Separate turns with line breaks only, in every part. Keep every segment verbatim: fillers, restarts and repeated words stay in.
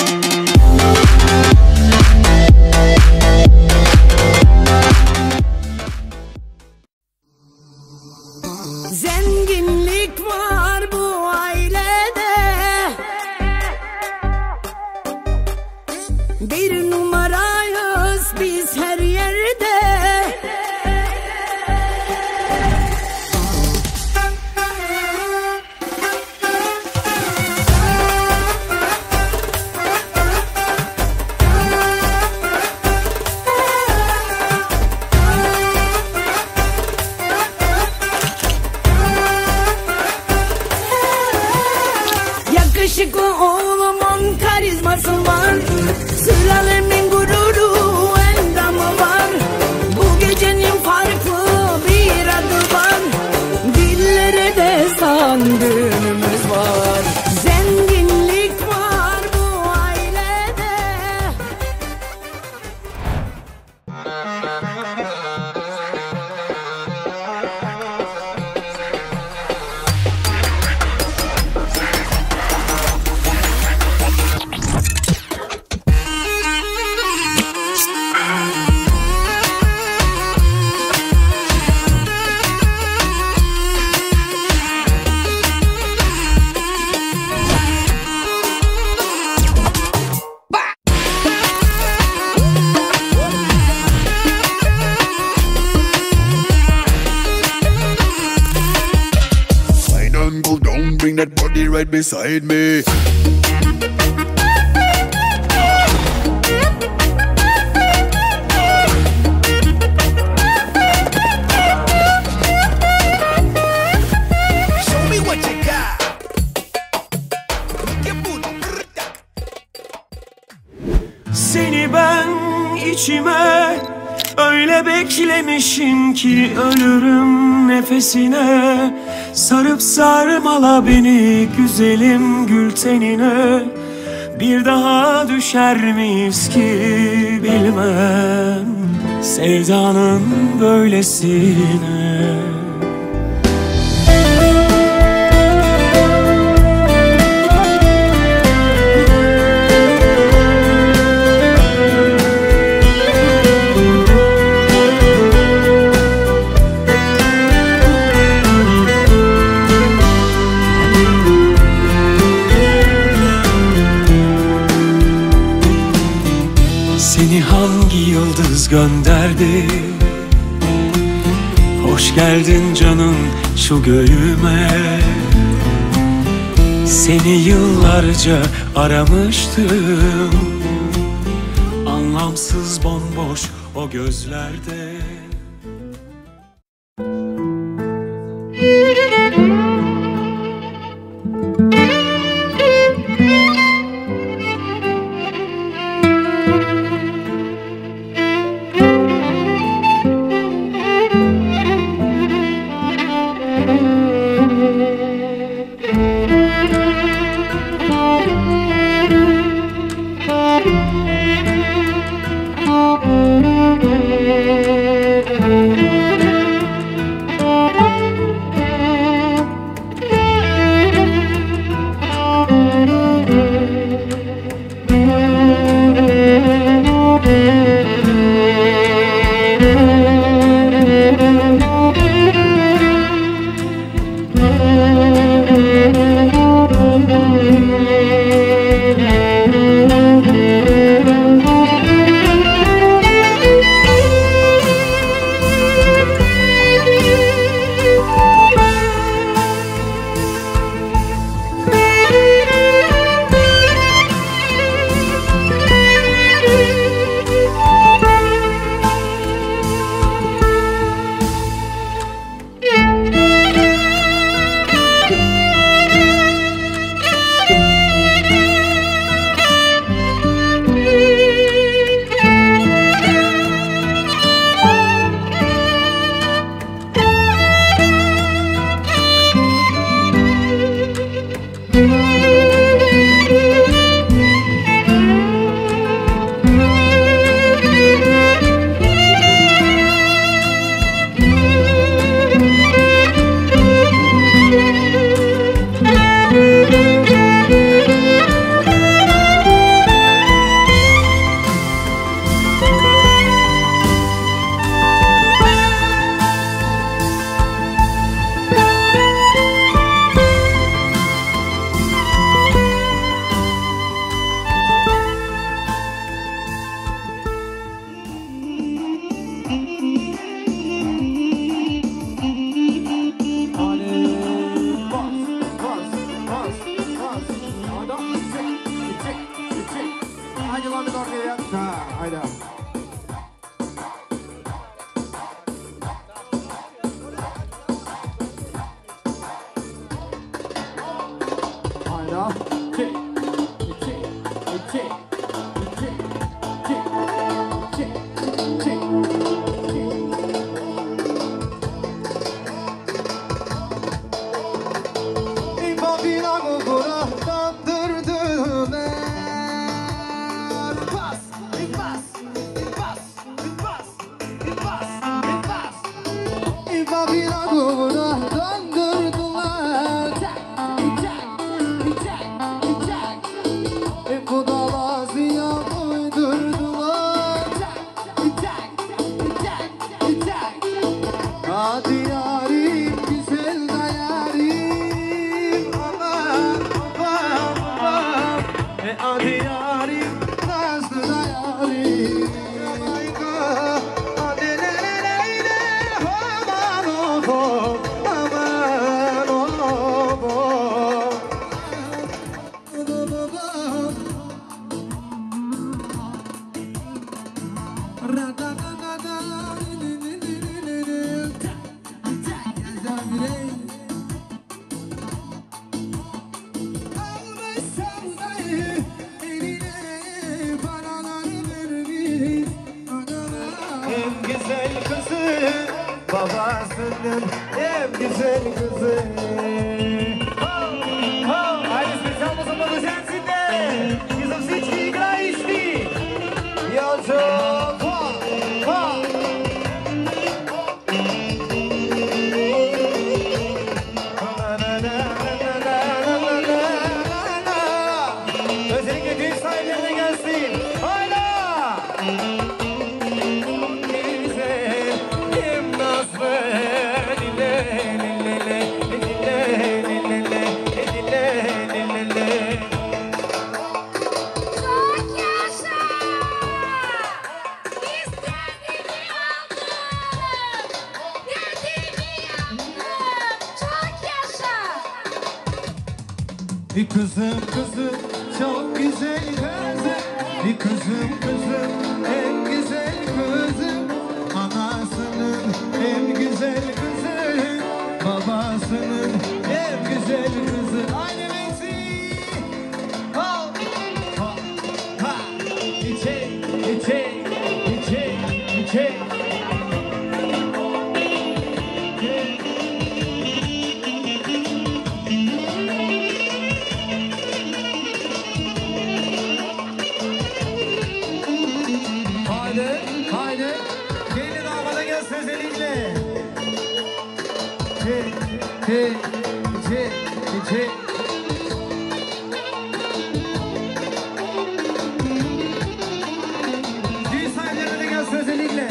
Zenginlik var bu ailede, bir numarayız biz her yerde. Yakışıklı oğlumun karizması var, sülalemin gururu endamı var. Bu gecenin farklı bir adı var, dillere destan düğünümüz var. Zenginlik var bu ailede.
Bring that body right beside me. Show me what you got.
Seni ben içime öyle beklemişim ki ölürüm nefesine. Sarıp sarmala beni güzelim gül tenine. Bir daha düşer miyiz ki bilmem sevdanın böylesine. Seni hangi yıldız gönderdi? Hoş geldin canım şu göğüme. Seni yıllarca aramıştım, anlamsız bomboş o gözlerde.
Haydi lan bir ortaya yat. Ha, haydi. Haydi. Çek. Çek. Çek. Çek. Çek. Çek. Çek. İmamina gugura dandırdılar. Bas, bas, bas, bas, bas, bas. İmamina gugura dandırdılar. Tak, tak, tak, tak. E bu da vazıya uydurdular. Tak, tak, tak, tak. Hadi yarim, güzel de yarim. Aman, aman, aman. E hadi yarim, nazlı da yarim. Hadi le le le le. Aman oğlum, aman oğlum. En güzel kızı babasının en güzel kızı. Haydi специално за младоженците! И за всички играещи! Йожо! Özellikle düğün sahiplerine gelsin. Hayda! Güzel, kim nazlı, lile, lile, lile, lile, lile, lile, lile.
Çok yaşa! İstediğimi aldım. Dediğimi yaptım. Çok yaşa!
Bir kızım kızım çok güzel kızım. Bir kızım kızım en güzel kızım. Anasının en güzel kızı. Babasının en güzel kızı. Aynı Messi. Ha ha ha. İçe içe içe içe. Haydi, haydi. Gelin damada gelsin özellikle. Çek, çek, çek, çek. Düğün sahiplerine gelsin özellikle.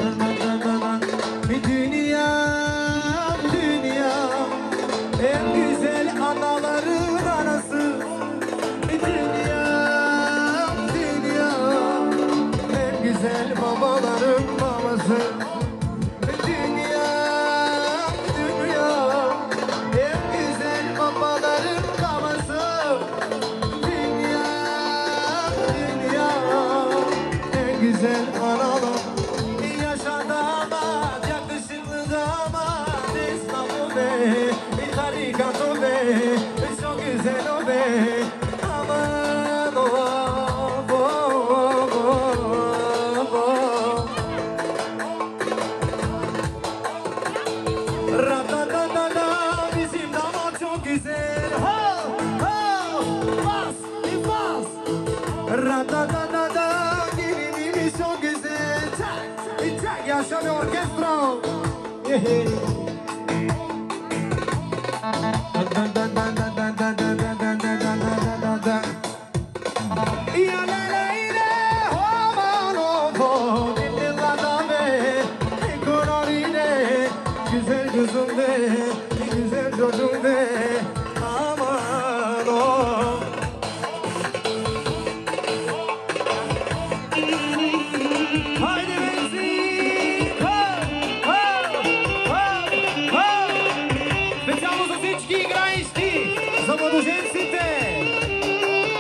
Bir dünya, dünya. En güzel anaların anası. Bir dünya, dünya. En güzel babaların babası. Dünya, dünya. En güzel babaların babası. Dünya, dünya. En güzel analar. Yaşa damat, yakışıklı damat. İstanbul be, bir tarikat o be. Çok güzel o be. Aman o, o, o, o. Ra-da-da-da-da, bizim damat çok güzel. Ho, ho, bas, bir bas. Ra-da-da-da-da, gelinimiz çok güzel. Tak, bir tak, yaşa bir orkestra. Yehe. Da-da-da-da-da-da-da-da-da-da-da-da-da. Ya la la ire, aman oğlum, dinle be, kolorine, güzel kızım be, güzel çocuğum be, aman oğlum. Haydi benzin, ho, ho, ho, ho. Specjalno za всички играещи, за младоженците.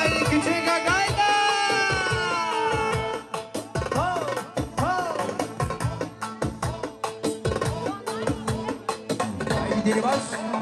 Haydi küçük agayda. Ho, ho. Haydi deli baş.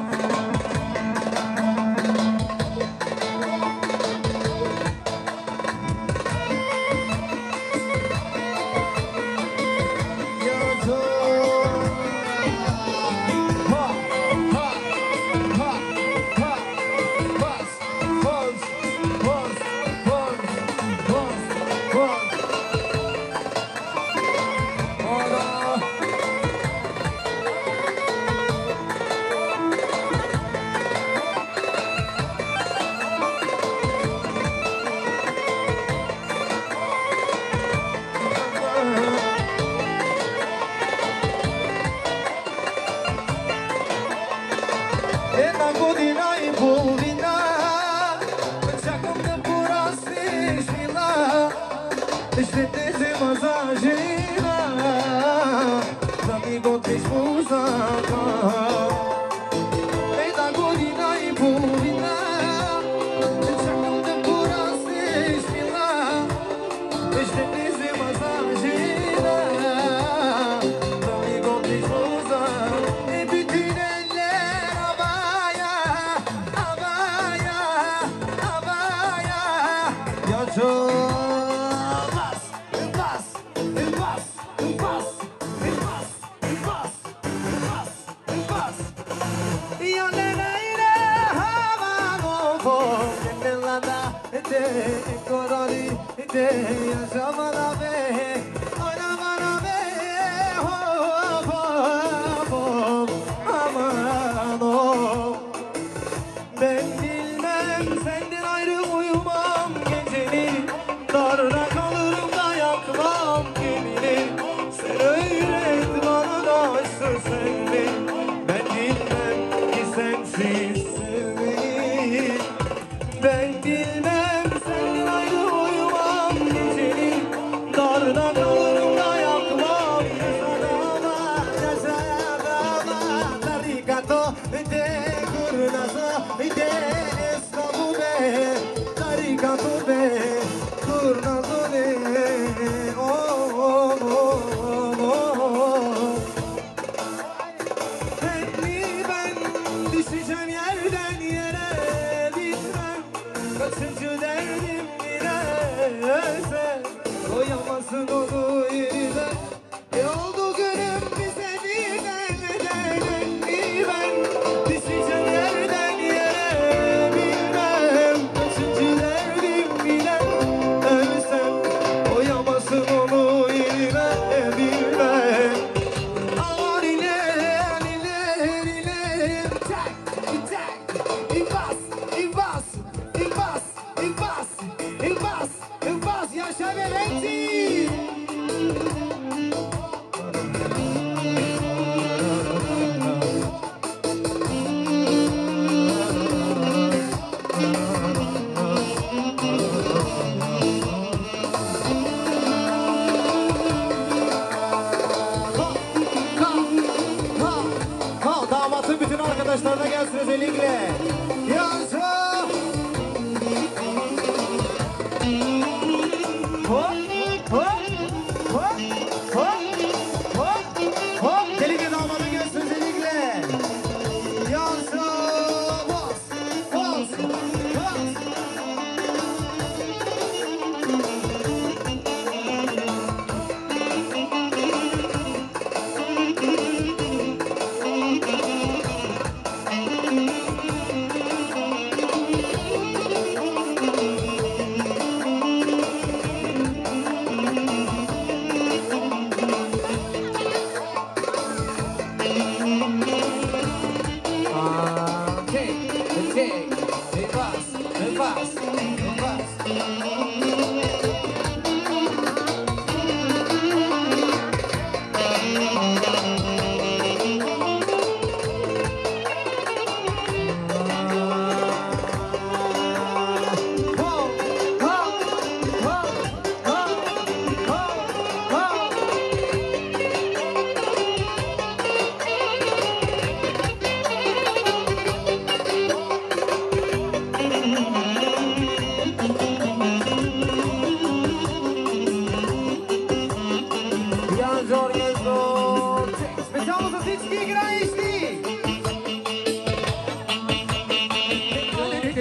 Arkadaşlarına gelsin özellikle. Yansa. Hop hop hop hop hop hop. Gelince damadı gelsin özellikle. Yansa. Bas bas bas.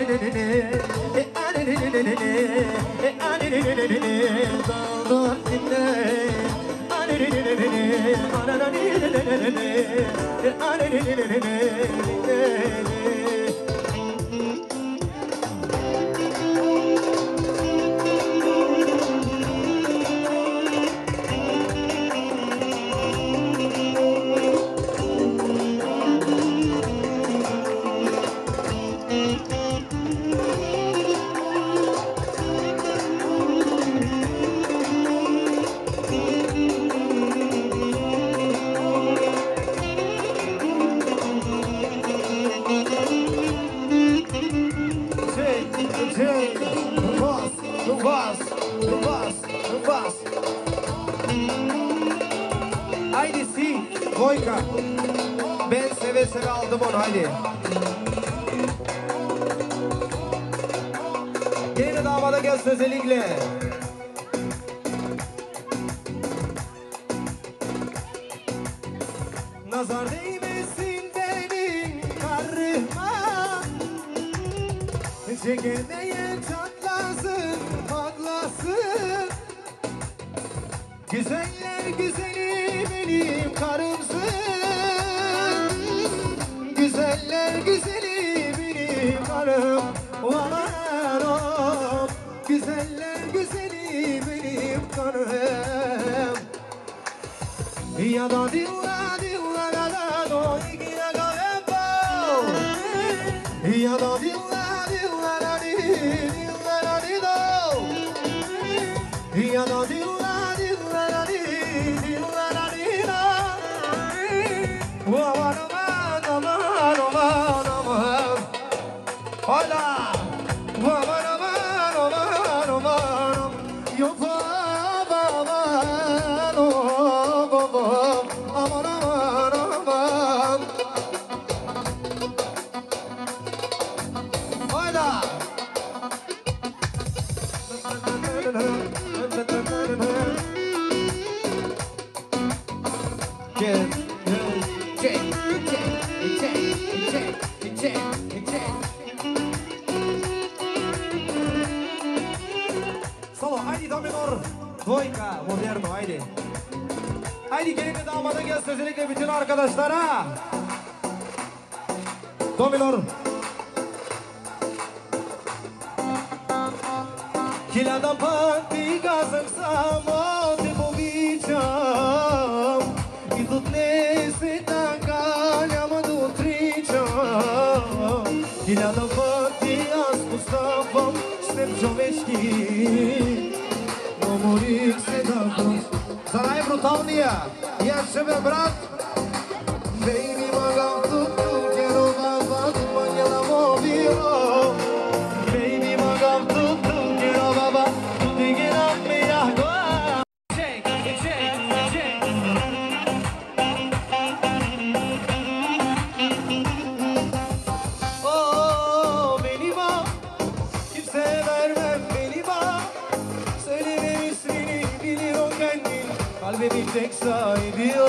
Haydi si, Voyka. Ben seve seve aldım onu, haydi. Yeni damada gelsin özellikle. Nazar değmesin benim karıma, çekirdeğe çatlasın, patlasın. Güzeller güzeli benim karımsın, güzeller güzeli benim karım. Aman o, güzeller güzeli benim karım. Ya da diva diva da da do ikina galebo, ya da diva diva da di diva da di do, ya da diva diva da di diva da di do. Aman aman aman aman aman, hola. Aman aman aman aman, yo baba aman oh baba, aman aman aman. Hola. Check, check, check, check, check, check. Solo, haydi do minor, Voyka, moderno, haydi. Haydi gelin de damada gelsin özellikle bütün arkadaşlara. Do minor. Kila da pati gazem samo te povičam, i тут не се така няма да отричам. Хиляда пъти аз поставам с теб човешки, но морих се да бъд. За най-бруталния, и аз ще бе брат. Baby, magam tuttu, quiero babá, tu mañana movió. Baby, magam tuttu, quiero babá, tu te quedas mirando. Check, check, check. Oh, beni bak, kimse vermem beni bak. Söyleme ismini, bilir o kendin, kalbimin tek sahibi o.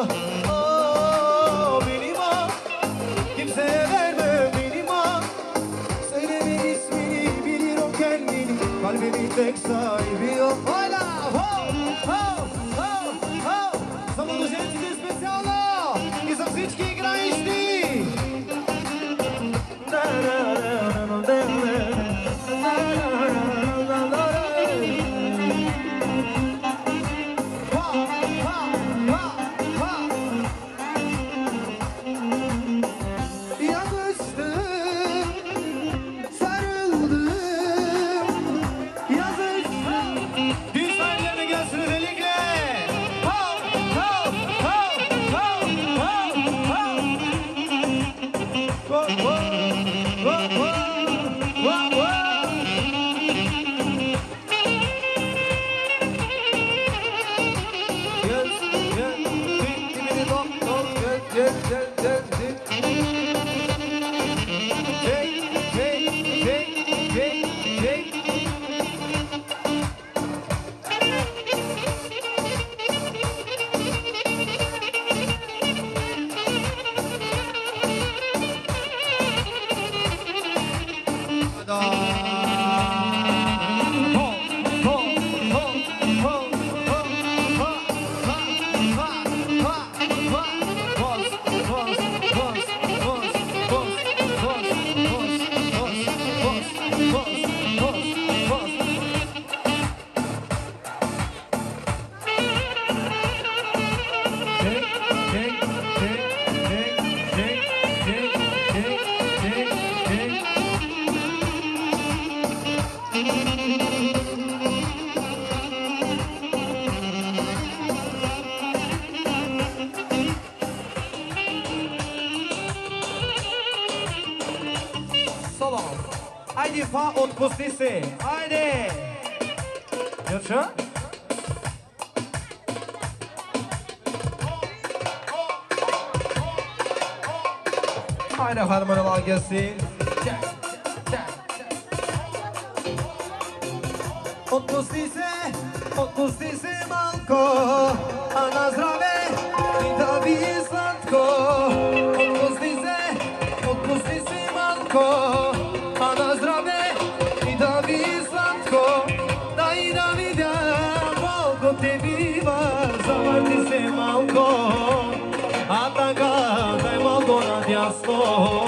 Oh, beni bak, kimse vermem beni bak. Söyleme ismini, bilir o kendin, kalbimin tek sahibi o. Hola, ho, ho, ho, ho. Самото жените специално и за всички играещи. Yazıştım, sarıldım, yazıştım. Düğün sahiplerine gelsin özellikle. Haydi fa отпустися. Haydi. Yaşa. Haydi harmoniler gelsin. Отпустися, отпустися малко, а на здраве и да ви е сладко. Отпустися, отпустися малко, а на здраве и да ви е сладко. Дай да видя колко те бива, завърти се малко, а така дай малко надясно.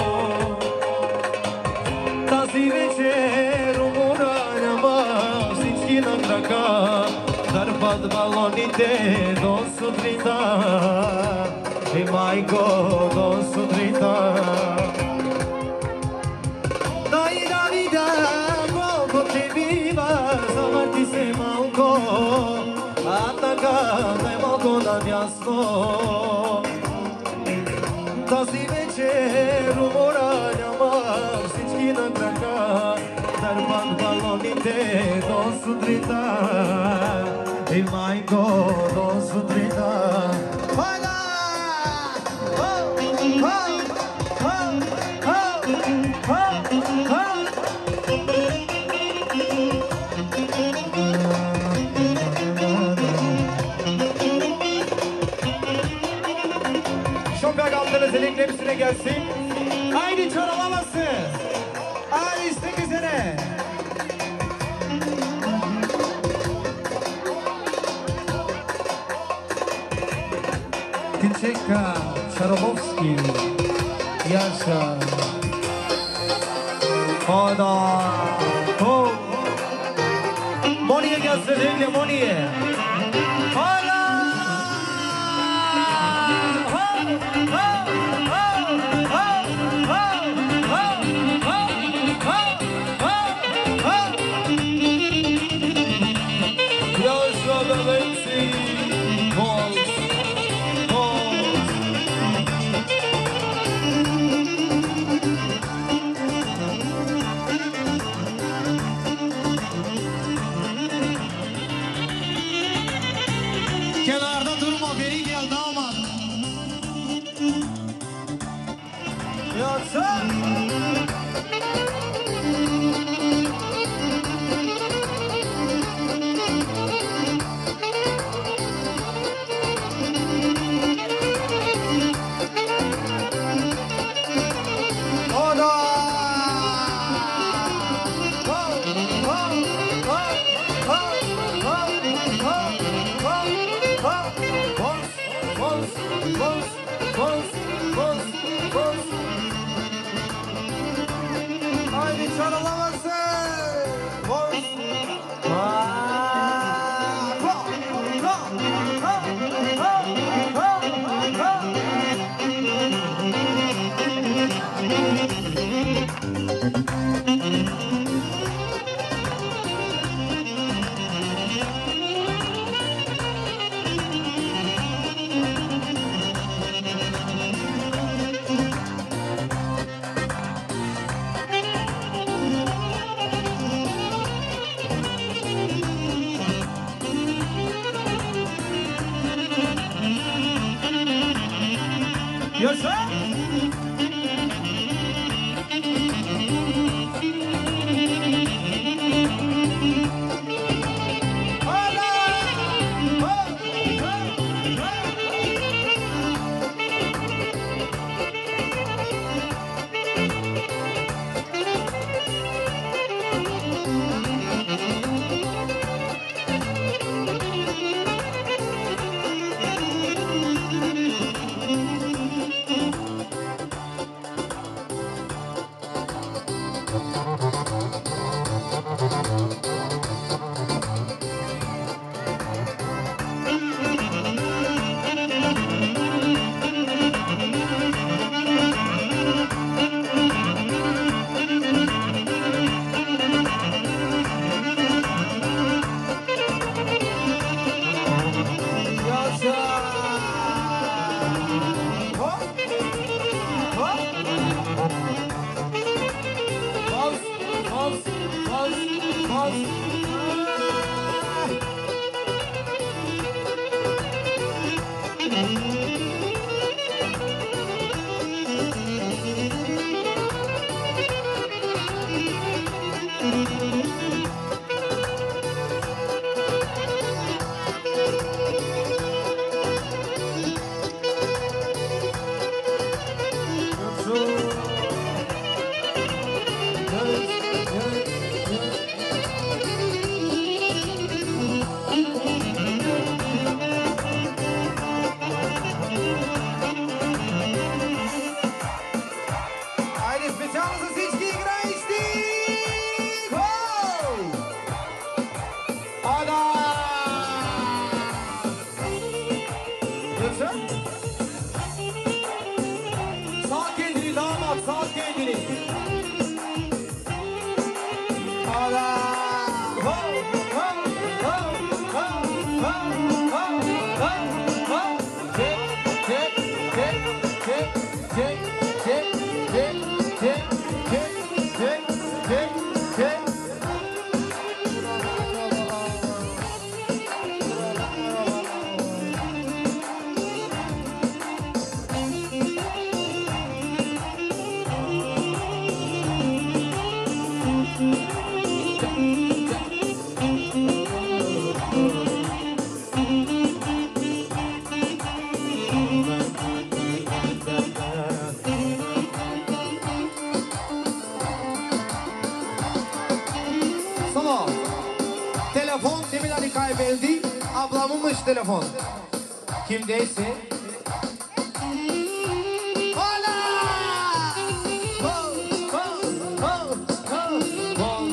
Тази вечер умора няма всички на крака, дърпат балоните до сутринта. И майко до сутринта. Дай да видя колко те бива, завърти се малко, а така дай малко надясно. Тази вечер умора няма всички на крака, дърпат балоните до сутринта. И майко до сутринта. Хайде! Şopya kaldınız, elekler üstüne gelsin. Haydi çoralamasın. Haydi istek üzere. Tinçeka, Çarobowski, Yaşa. Hayda. Ho. Moniye gelsin, renkli Moniye. Hayda. Kenarda durma, beri gel damat. Yoksa haydi çaralamasın. Telefon. Kimdeyse Hala! Ho, ho, ho, ho, ho.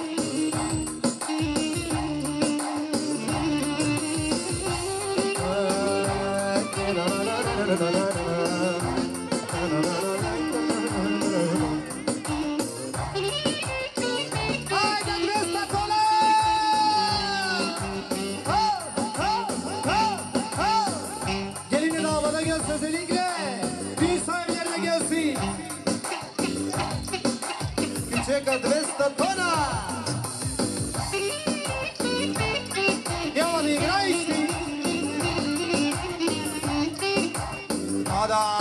двеста тона. Няма да играеш ли? А да.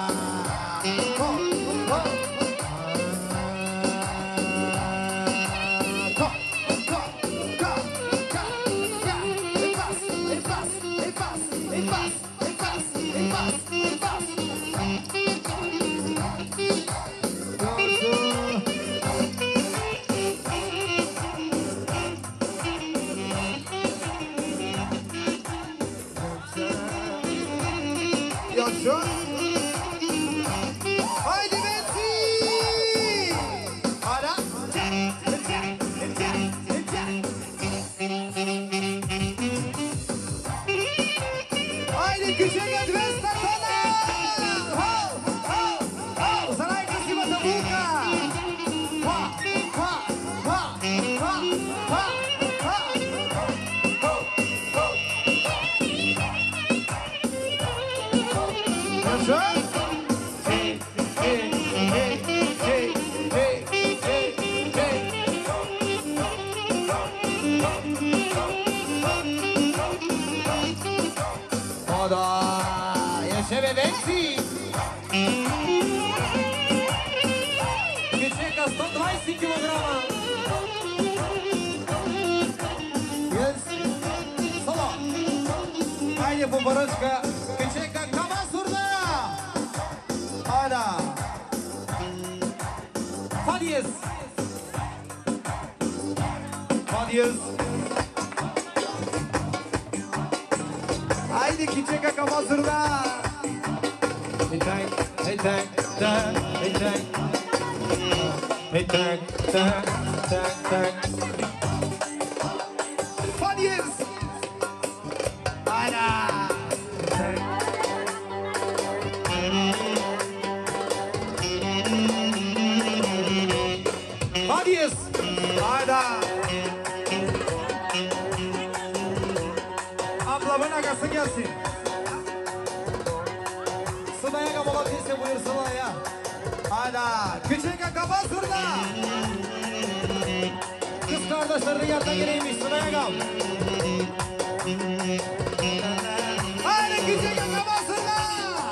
Баръчка, кичека, кама сурна! Ада! Фадиес! Фадиес! Айде, кичека, кама сурна! Хей-тек, хей-тек, тек, хей-тек! Хей-тек, тек, тек, тек! Фадиес! Ада! Fadies! Hayda! Ablamın agası gelsin. Sıla'ya kapalı değilse buyur Sıla'ya. Hayda! Küçük kafa sırda! Kız kardeş arkadaşlarının yanına geleymiş. Sıraya kal. Haydi küçük yakabasınlar.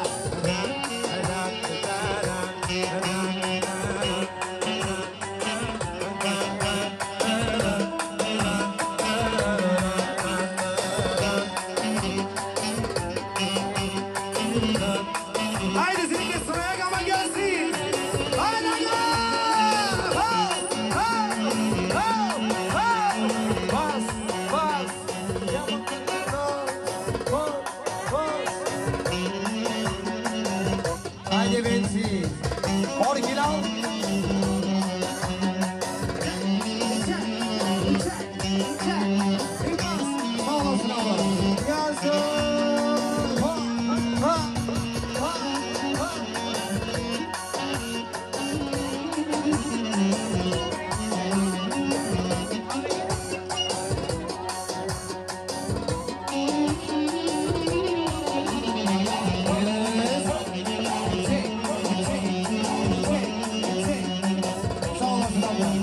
Haydi seninle sıraya kalma gelsin. Haydi gel. Ho, ho, ho, ho. Bas, bas. Ho, ho. Haydi bensiz. Orginal. Sağ olasın abla. Gelsin. Ho, ho, ho, ho. Sağ olasın abla.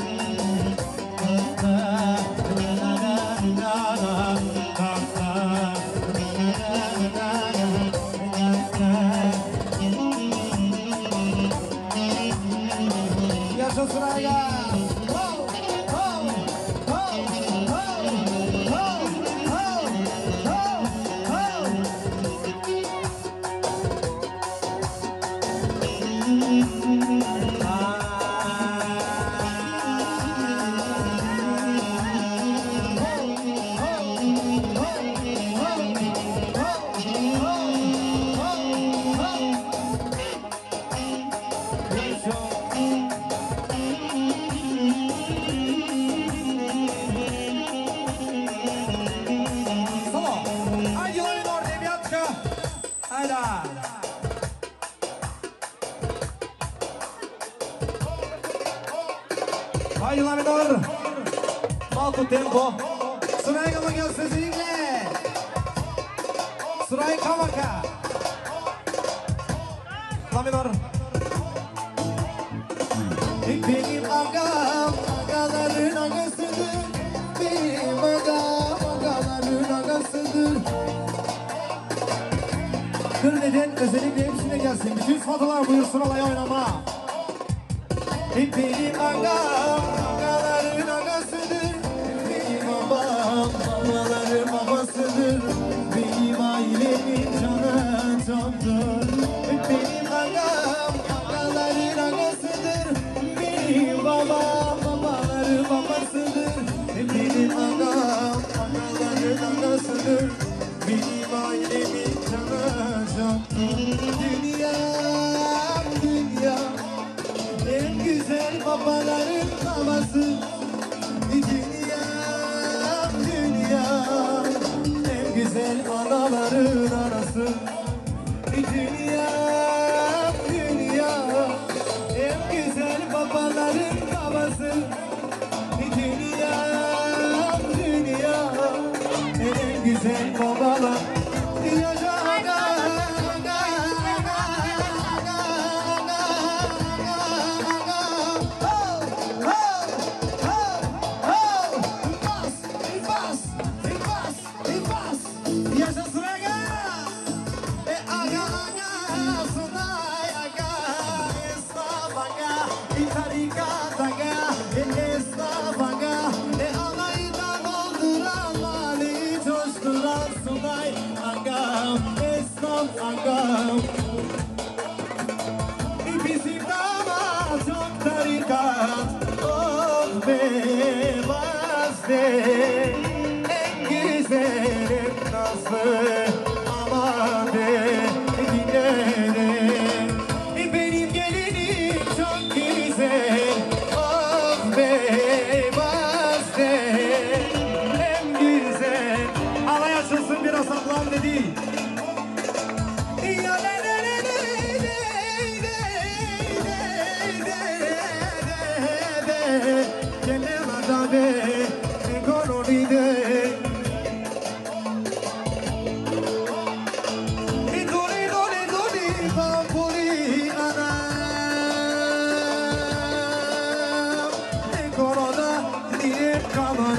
Yaşasın aga. Ho, ho, ho, ho, ho, ho, ho, ho. Solo. Haydi oyun orada bir atka. Haydi. Haydi lan minor. Malko tempo. Sıraya kalma gel sözünle. Sıraya kalmaka. La minor. Benim agam, agaların agasıdır. Benim agam, agaların agasıdır. Kır neden özellikle hepsine gelsin. Bütün sadalar buyursun alay oynama. Benim agam, agaların agasıdır. Benim babam, babaların babasıdır. Benim ailemin canı candır. Benim agam, agaların agasıdır. Benim babam, babaların babasıdır. Benim agam, agaların agasıdır. Benim ailemin canı candır. Dünya, dünya. En güzel babaların babası. Dünya, dünya. En güzel anaların anası. Dünya, dünya. En güzel babaların babası. Dünya, dünya. En güzel babalar. Yaşa. Agam bizim damat çok tarikat. Oh be vazde en güzel en nazlı. Aman be dinlerim. Benim gelinim çok güzel. Oh be vazde en güzel. Allah yaşasın biraz ablam dedi. Come on.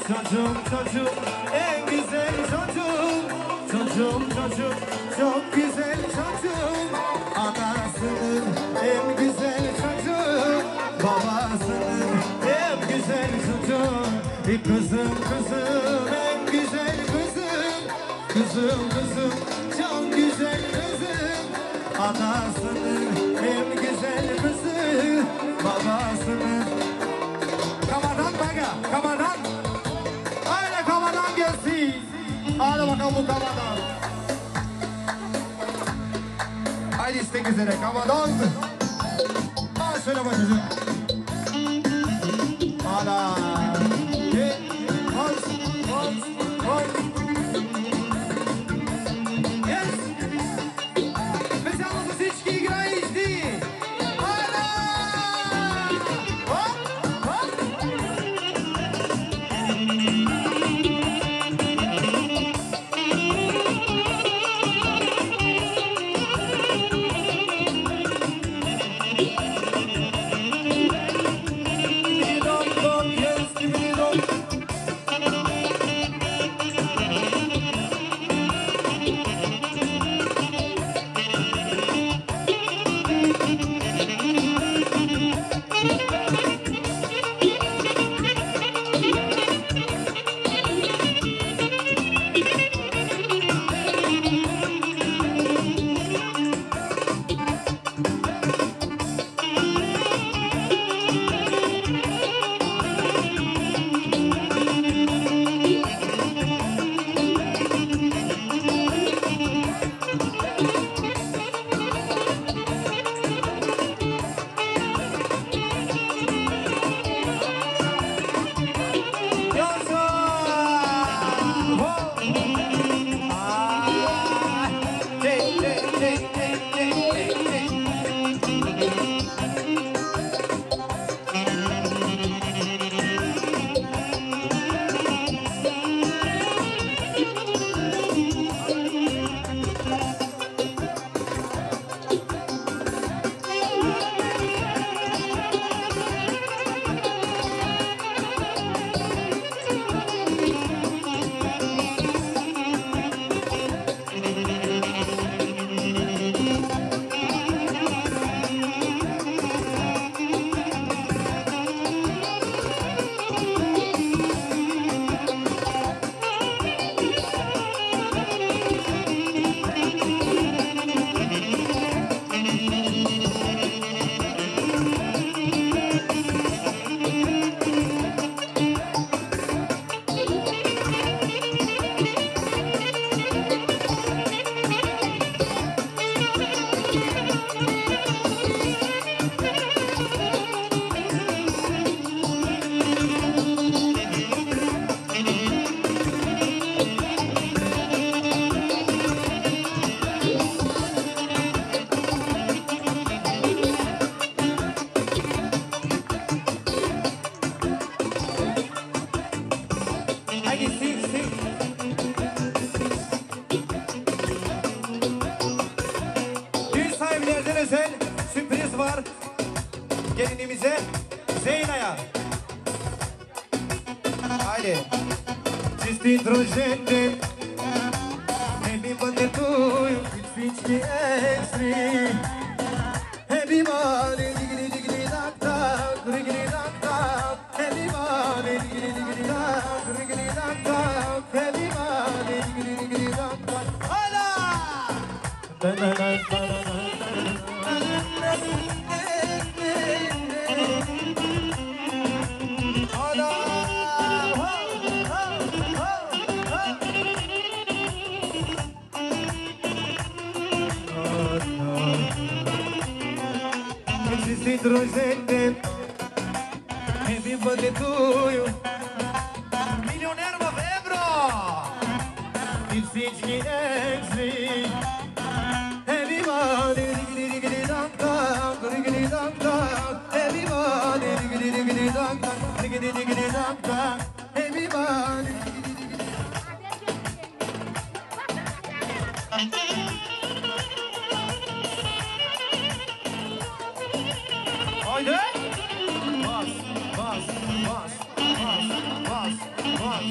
çocuğum çocuğum en güzel çocuğum. Çocuğum çocuğum çok güzel çocuğum. Anasının en güzel çocuğu, babasının en güzel çocuğu. Bir kızım kızım en güzel kızım. Kızım kızım çok güzel kızım. Anasının en güzel kızı, babasının. Kamadan baga, kamadan. Haydi kamadan gelsin. Hadi bakalım bu kamadan. Haydi istek üzere kamadan. Al şöyle başacığım. Hala. Hey, vals, vals, vals. Yes. Специално за всички играещи. Hala. Хоп, хоп. özel sürpriz var gelinimize Zeyna'ya. Haydi. Чисти дружете, everybody do you feel extreme. Everybody diggity diggity duck duck, diggity duck duck. Everybody diggity diggity duck, diggity duck duck. Everybody diggity diggity duck duck. Hola! Дружите, everybody do you. Милионер в евро и всички екстри. Everybody diggity diggity duck duck, diggity duck duck. Everybody diggity diggity duck duck, diggity diggity duck duck. Everybody diggity diggity. Haydi! Bas, bas, bas, bas, bas, bas.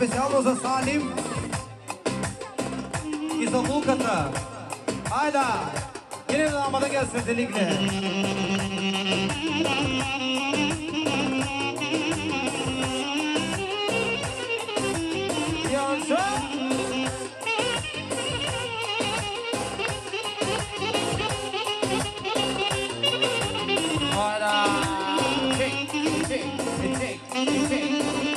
специално за Салим и за Луката. Айда! Иде да нама да ги светеликле. Йончо! Айда! Чек, чек, чек, чек.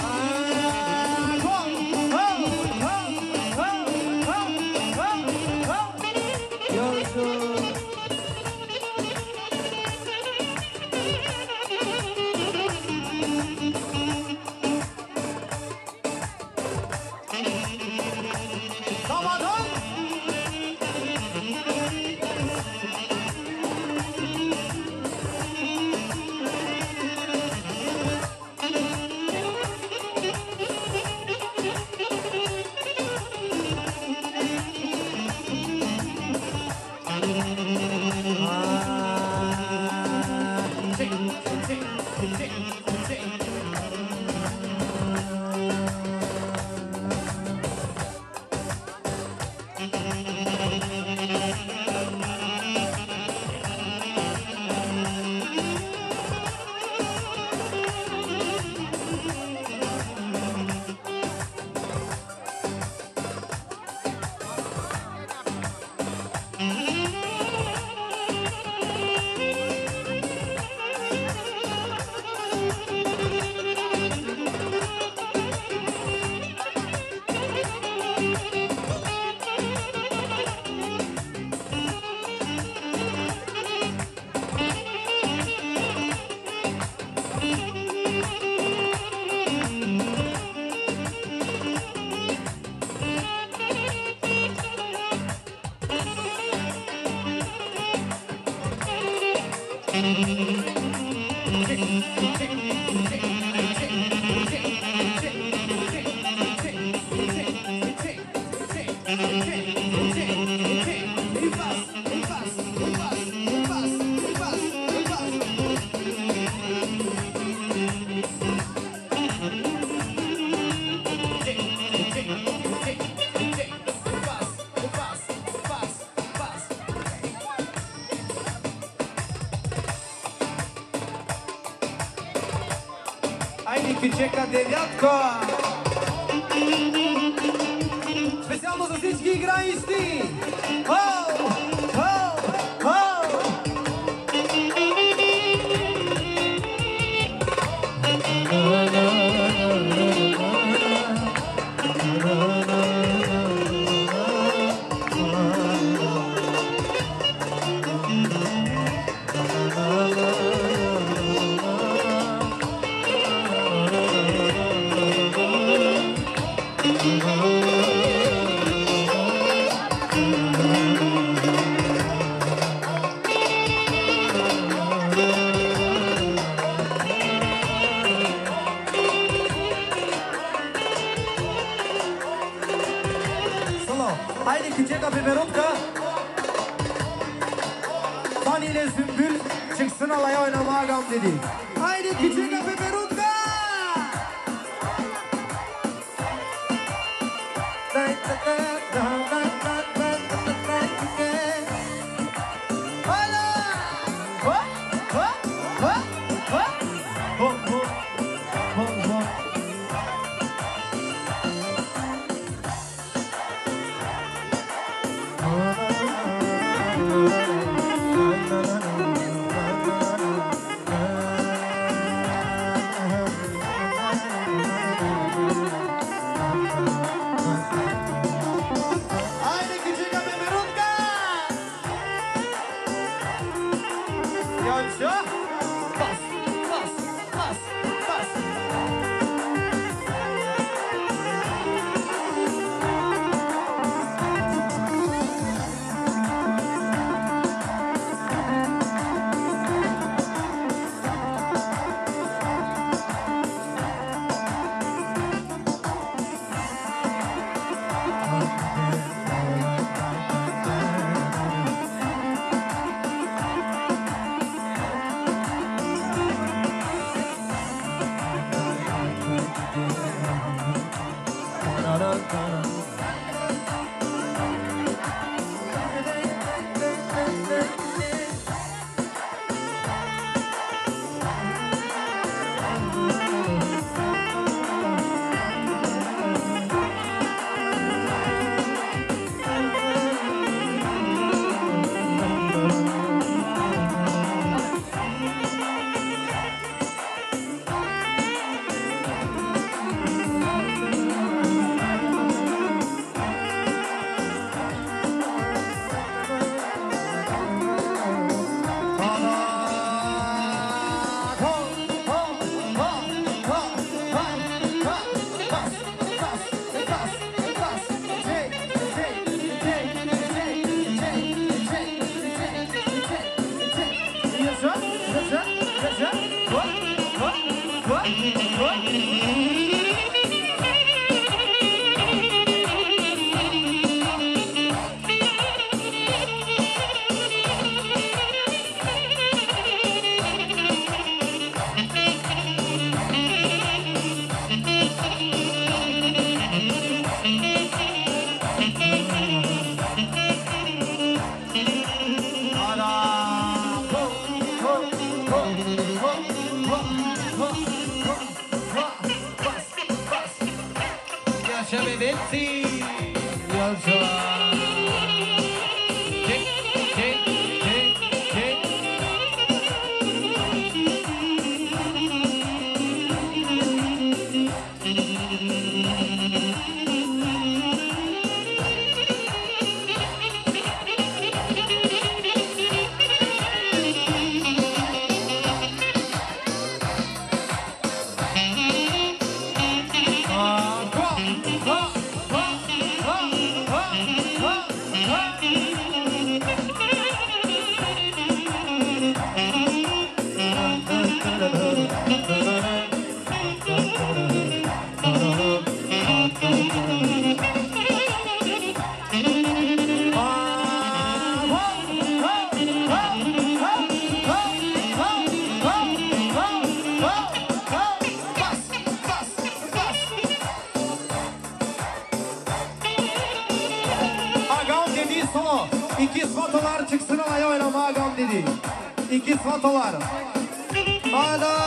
Чека девятка! Специално за всички играищи! Хоу! Хоу! Хоу! Küçük Biberotka Fani ile Zümbül çıksın alaya oynamaya gam dedi. Haydi küçük Biberotka. Hala! Hop hop hop hop hop hop hop hop. İki fotolar çıksın olaya oynama agam dedi. İki fotolar. Ana!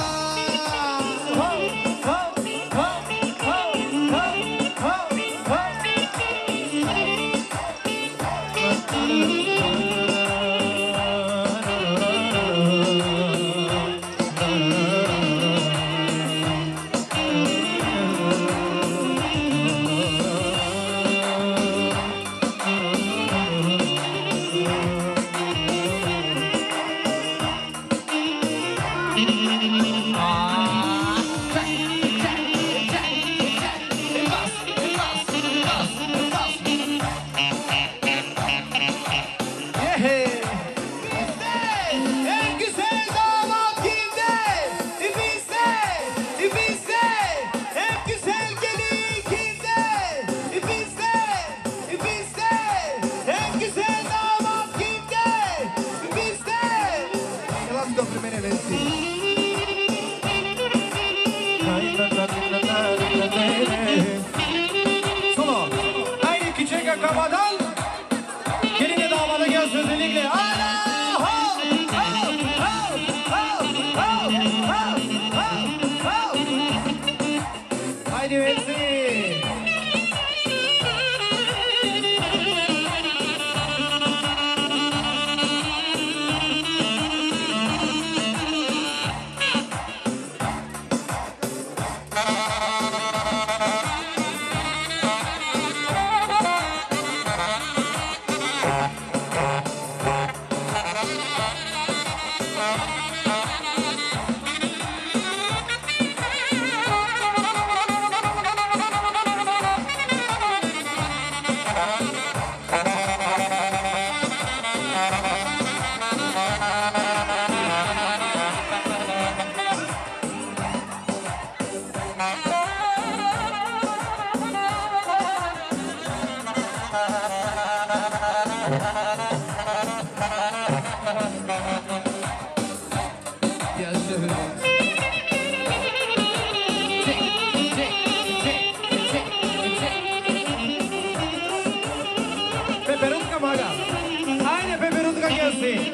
Solo. Haydi küçük akabadan geline damada göz özellikle. Ana! Ho! Ho! Ho! Ho! Ho! Ho! Ho! Haydi Messi. Peperutka maga. Aynen peperutka gelsin.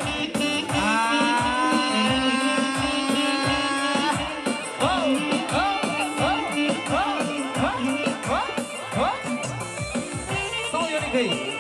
Sal Yonika'yı.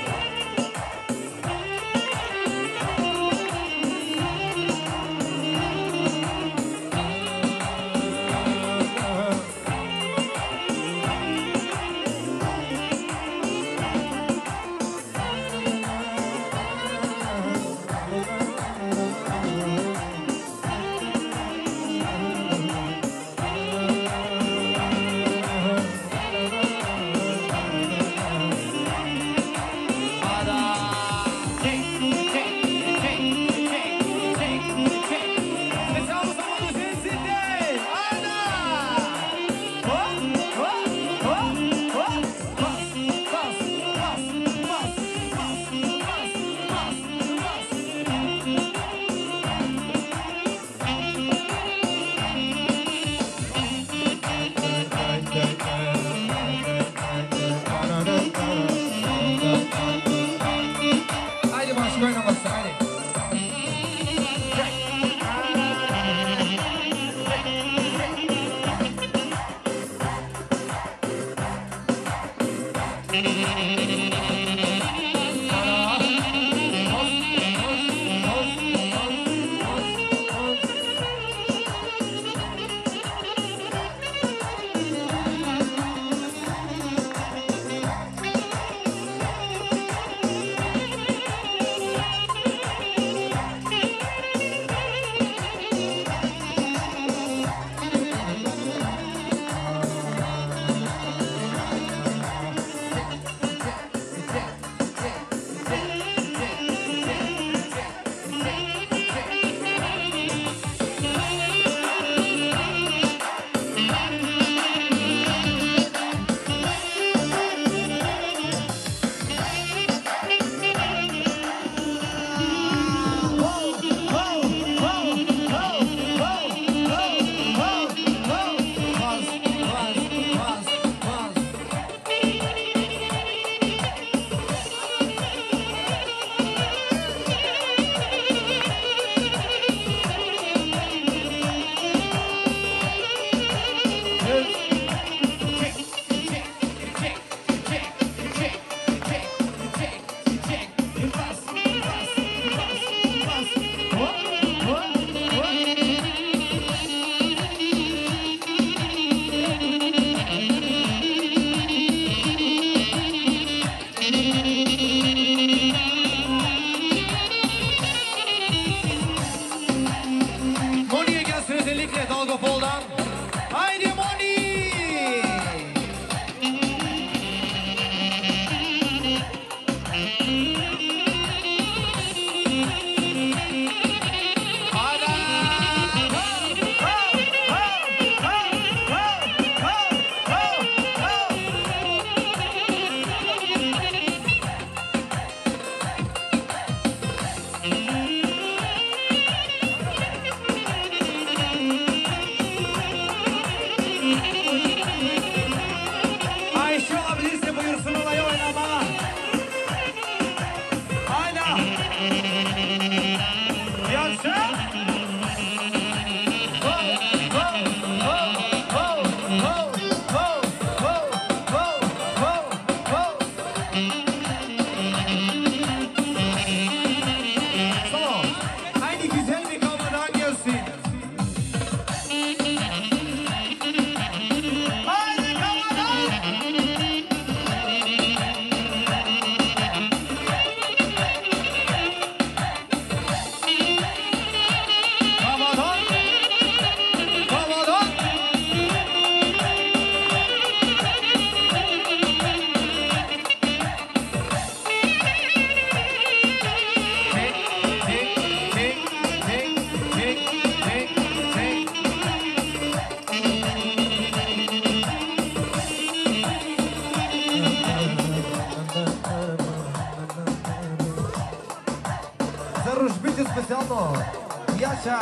specijalno Jaša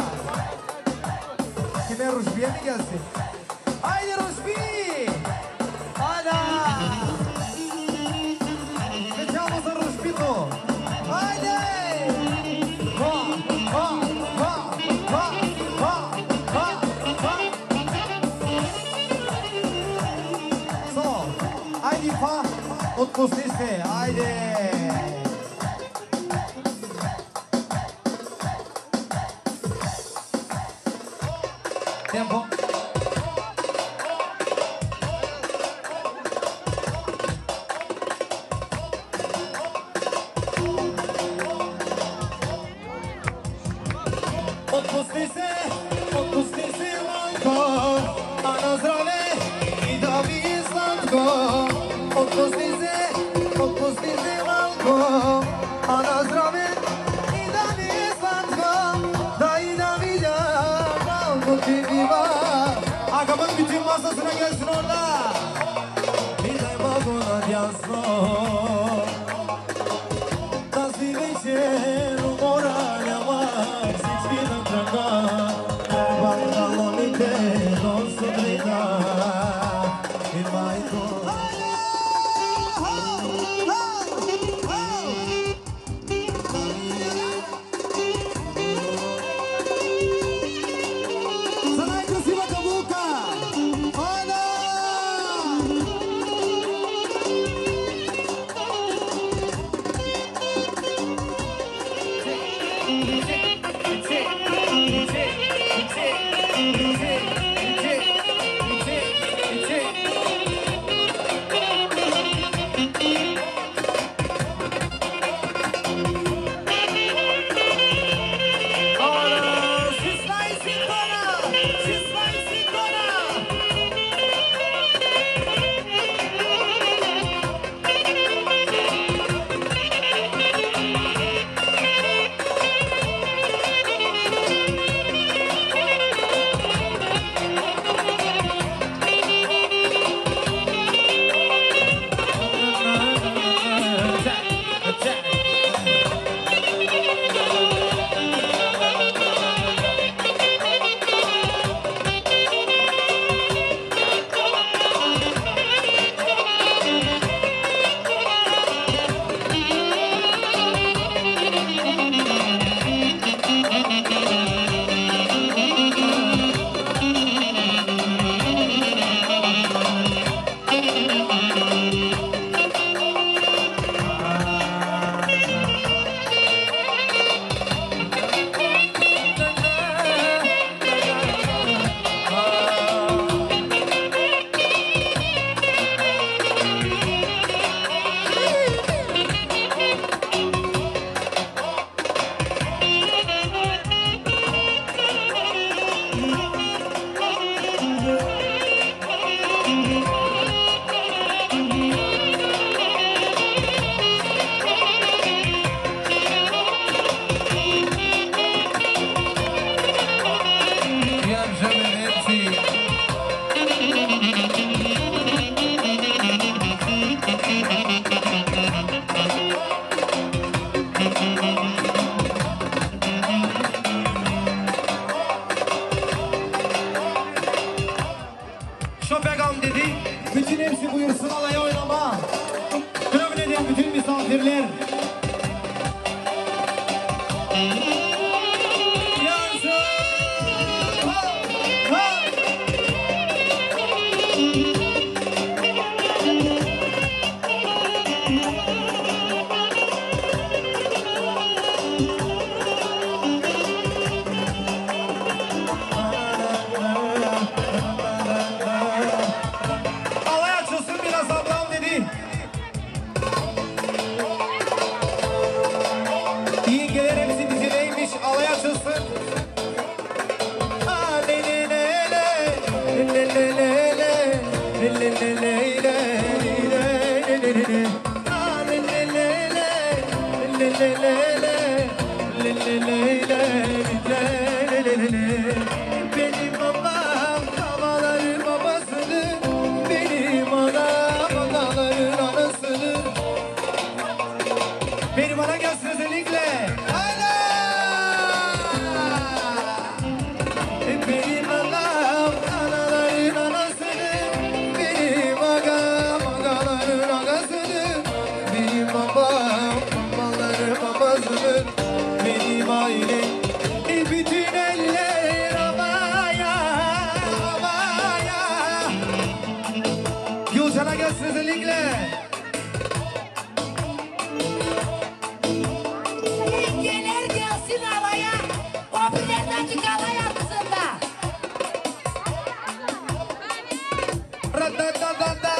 Kime Ružbije mi gasi Ajde Ružbi Ajde Specijalno za Ružbinu Ajde Ha ha ha ha ha ha ha So Ajde pa Otpusti se Ajde Tempo. Otpusti se, otpusti se Lanko, a na zdrave i da mi je slatko. Otpusti se, otpusti se Lanko, a na zdrave i da mi je slatko. Da i da vidim Lanko ti diva. Agamın bütün masasına gelsin orada. Bir de babuna yazma. Tasvir moral amar hiçbir noktada. Bandalonite dostudrida. İrmayko. Sana красива каблука. Ана! Abiler. Benim babam babaların babasını, benim anam anaların anasını. Benim ana gelsin özellikle. Benim anam anaların anasını, benim agam agaların agasını, benim babam babaların babasını, benim ailem. Bütün eller havaya, havaya. Gülcan'a gelsin özellikle.
Yengeler gelsin havaya. O bilerden çıkalay atsında.
Ra-da-da-da-da.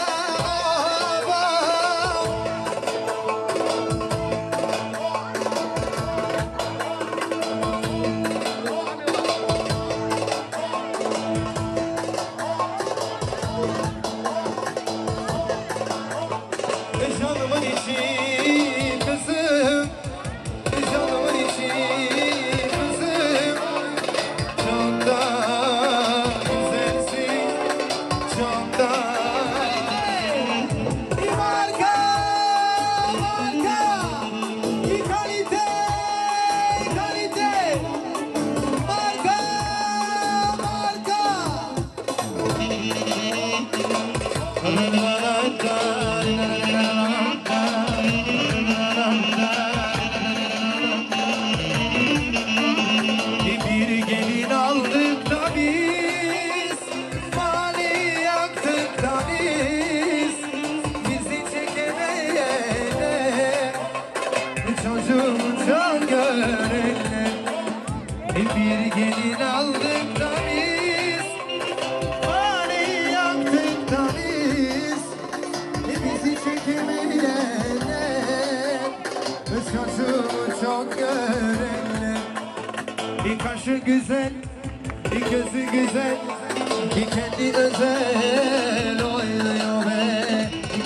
Canımın içi kızım, canımın içi kızım, çok da güzelsin, çok da bir marka, marka, bir kalite, kalite, marka, marka. Bir gelin aldık da biz, mani yaktık da biz, bizi çekemeyene, çocuğumu çok görene. Bir gelin aldık da biz, mani yaktık da biz, bizi çekemeyene, çocuğumu çok görene. Bir kaşı güzel, bir gözü güzel, bir kendi özel oynuyor be. Bir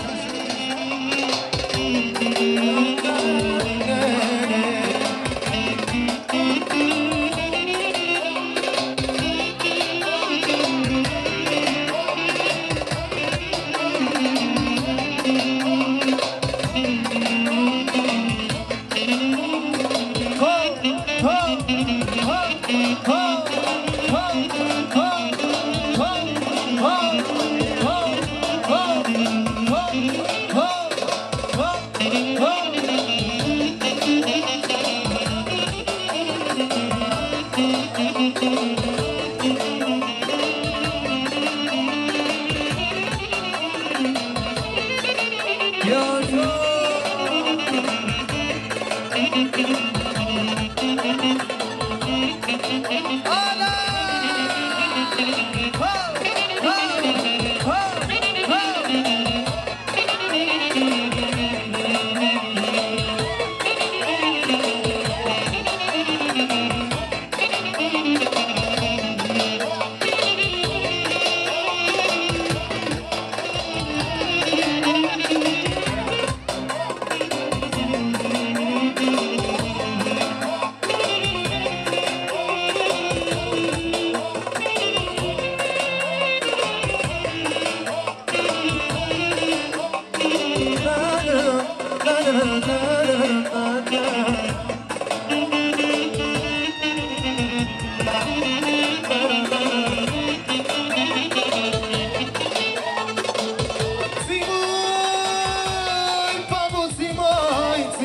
Simoj,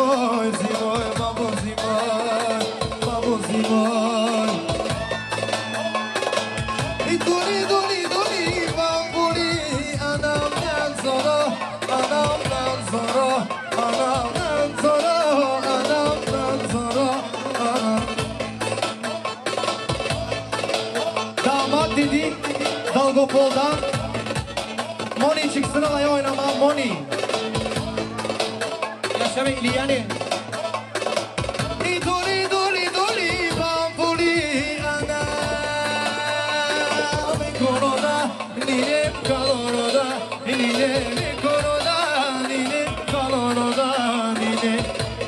zimoy, zimoy, babo zimoy, babo zimoy. Duli, duli, duli, bambuli, anamdan sonra, anamdan sonra, anamdan sonra, anamdan sonra, anam. Damat dedik, Dalgopol'dan Moni çıksın alaya oynama, Moni. Yaşa be İliyani. Duli, duli, duli, bambuli, anam. Koroda, ninem kaloroda, ninem koroda, ninem kaloroda, ninem.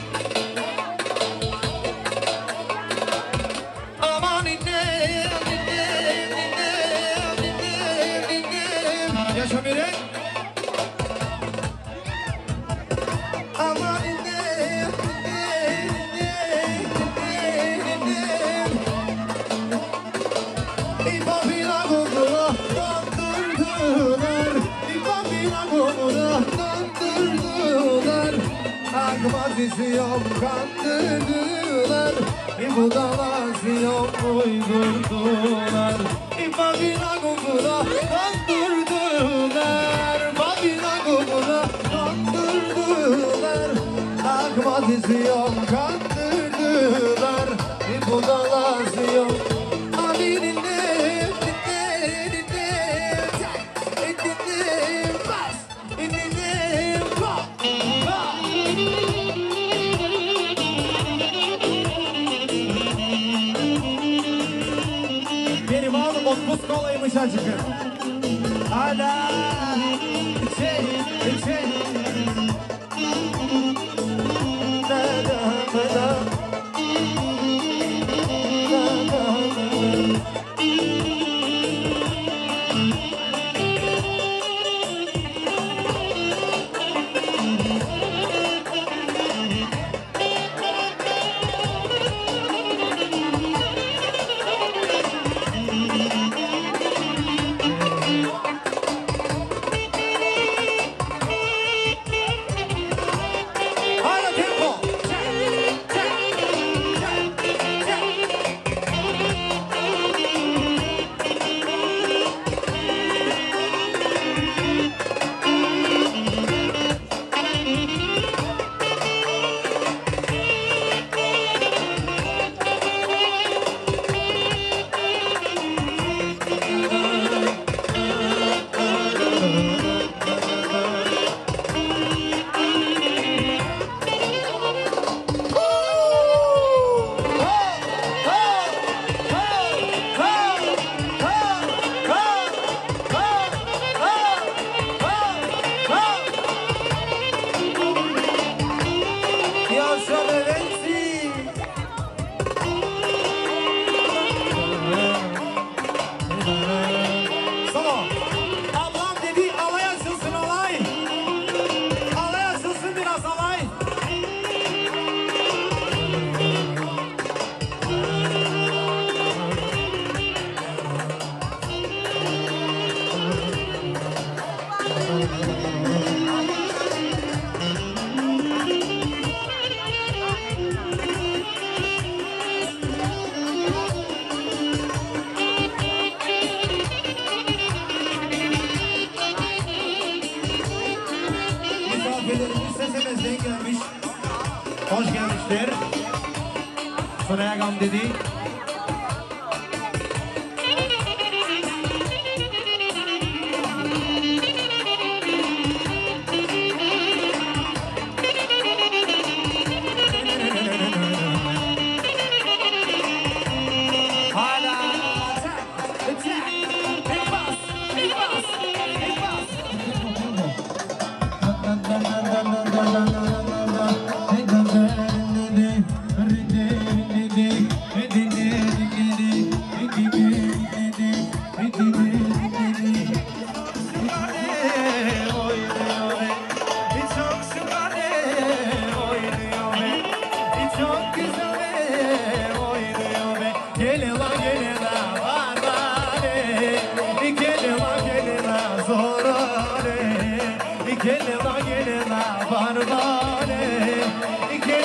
Aman ninem, ninem, ninem, ninem, ninem. Yaşa biri. Aman ninem, ninem, ninem, ninem. İpapina gogura döndürdüler, İpapina gogura döndürdüler. Akmadisyon kandırdılar, İbudalasyon uydurdular. İpapina gogura döndürdüler, İpapina gogura döndürdüler. Akmadisyon kandırdılar, İbudalasyon. Benim oğlum otuz kolaymış acıkır. Hala içe, içe. Da da da da. Misafirlerimiz sesimizden gelmiş. Hoş gelmişler. Sunayagam dedi. Gelin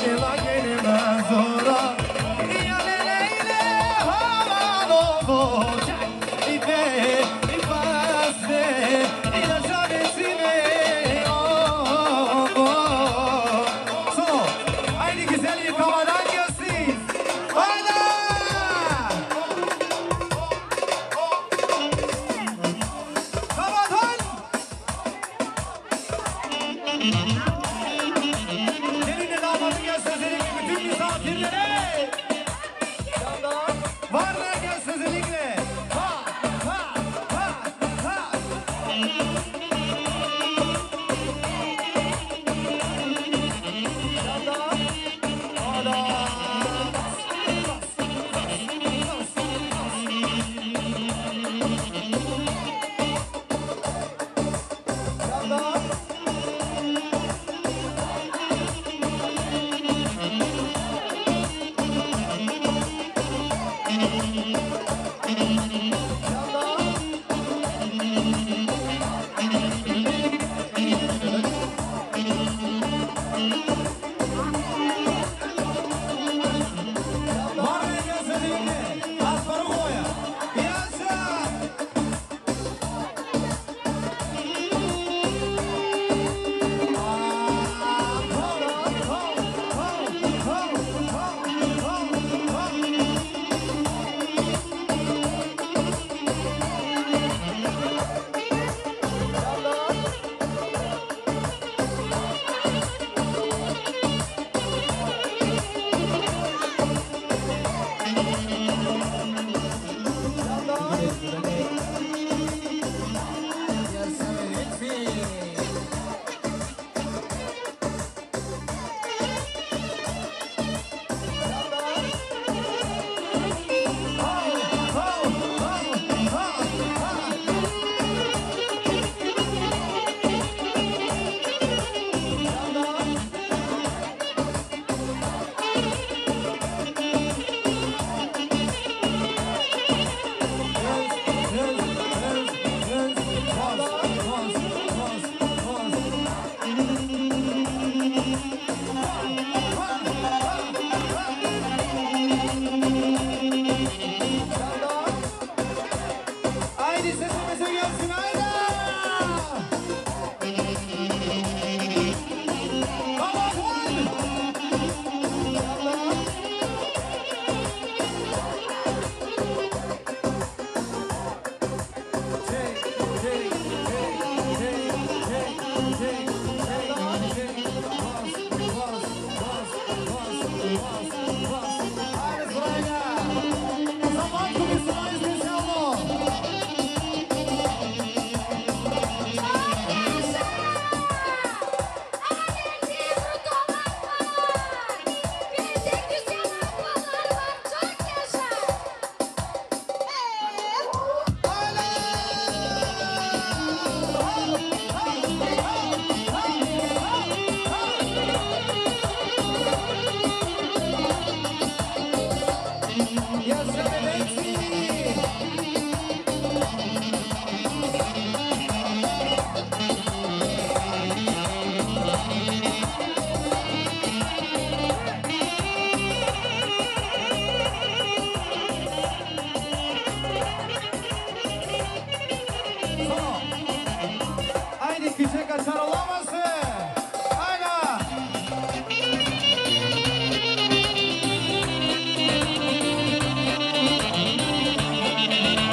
Haydi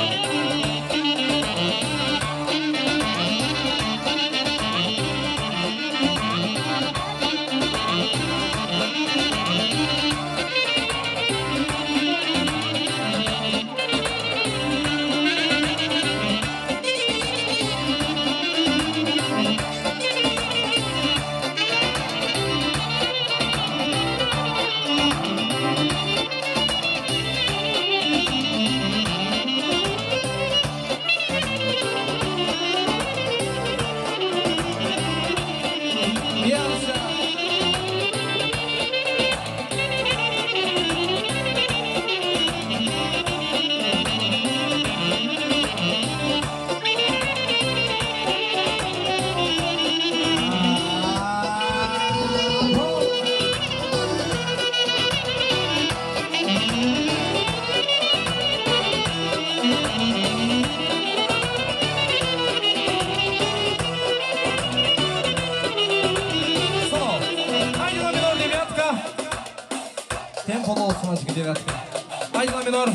девятка. Haydi la minor.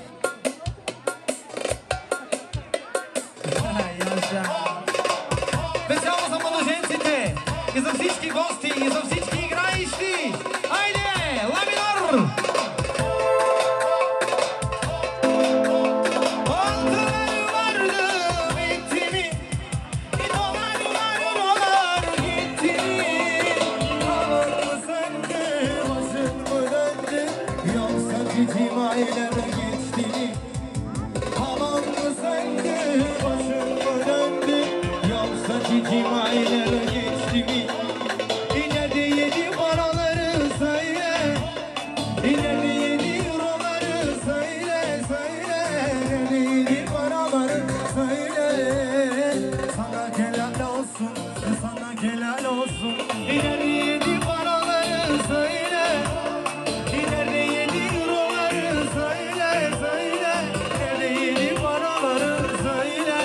Yaşa. Специално за младоженците и за всички гости и за всички играещи. Хайде, ла минор.
Aylar geçti, hamam mı sende, başım mı döndü, yoksa cicim aylar geçti mi? İleride yedi paraları söyle, ileride yedi euroları söyle, söyle, ileride yedi paraları söyle. Sana helal olsun, sana helal olsun, ileride yedi paraları söyle, ileride yedi söyle, söyle, nerede paraları söyle,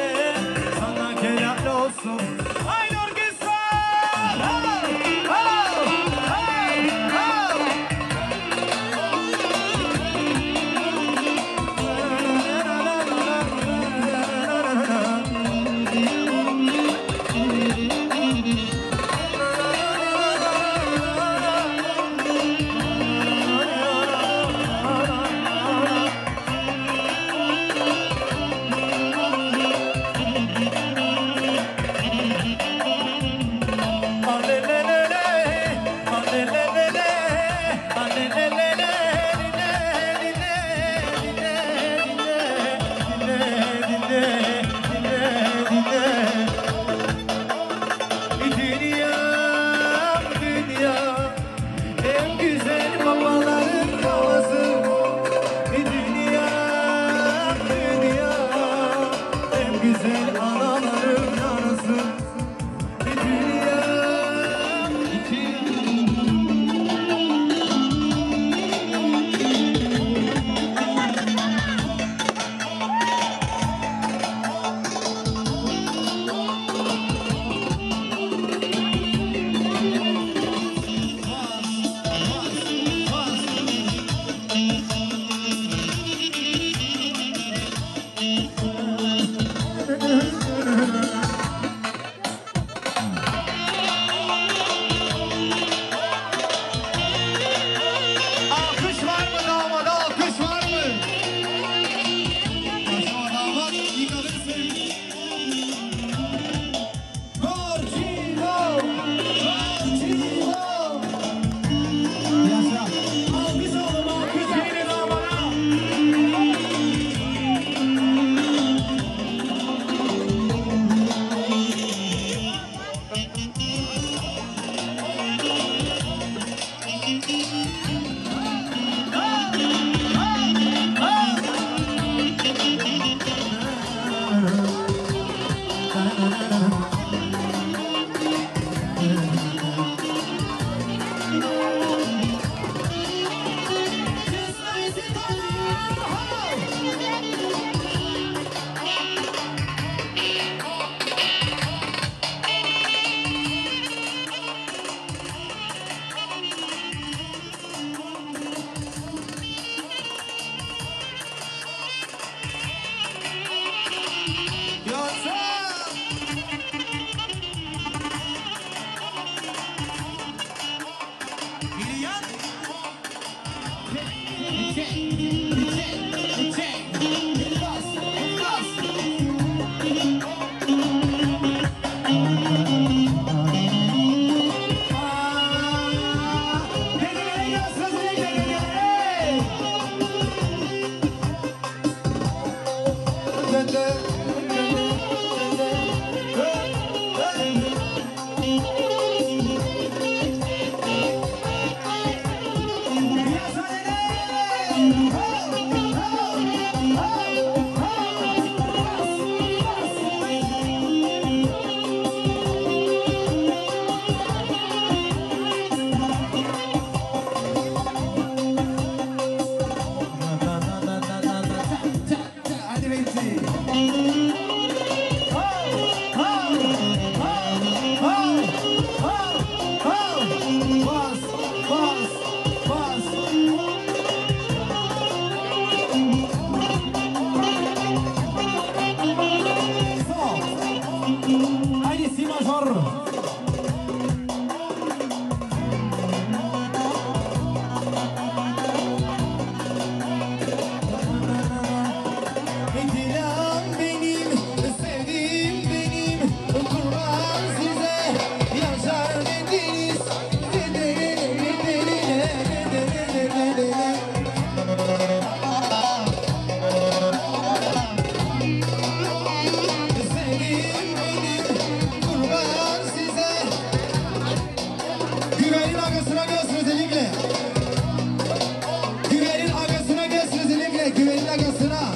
sana helal olsun. Haydi orkestra! Ho! Ho! Ho! Ho!
Hadi Beyci. Sina.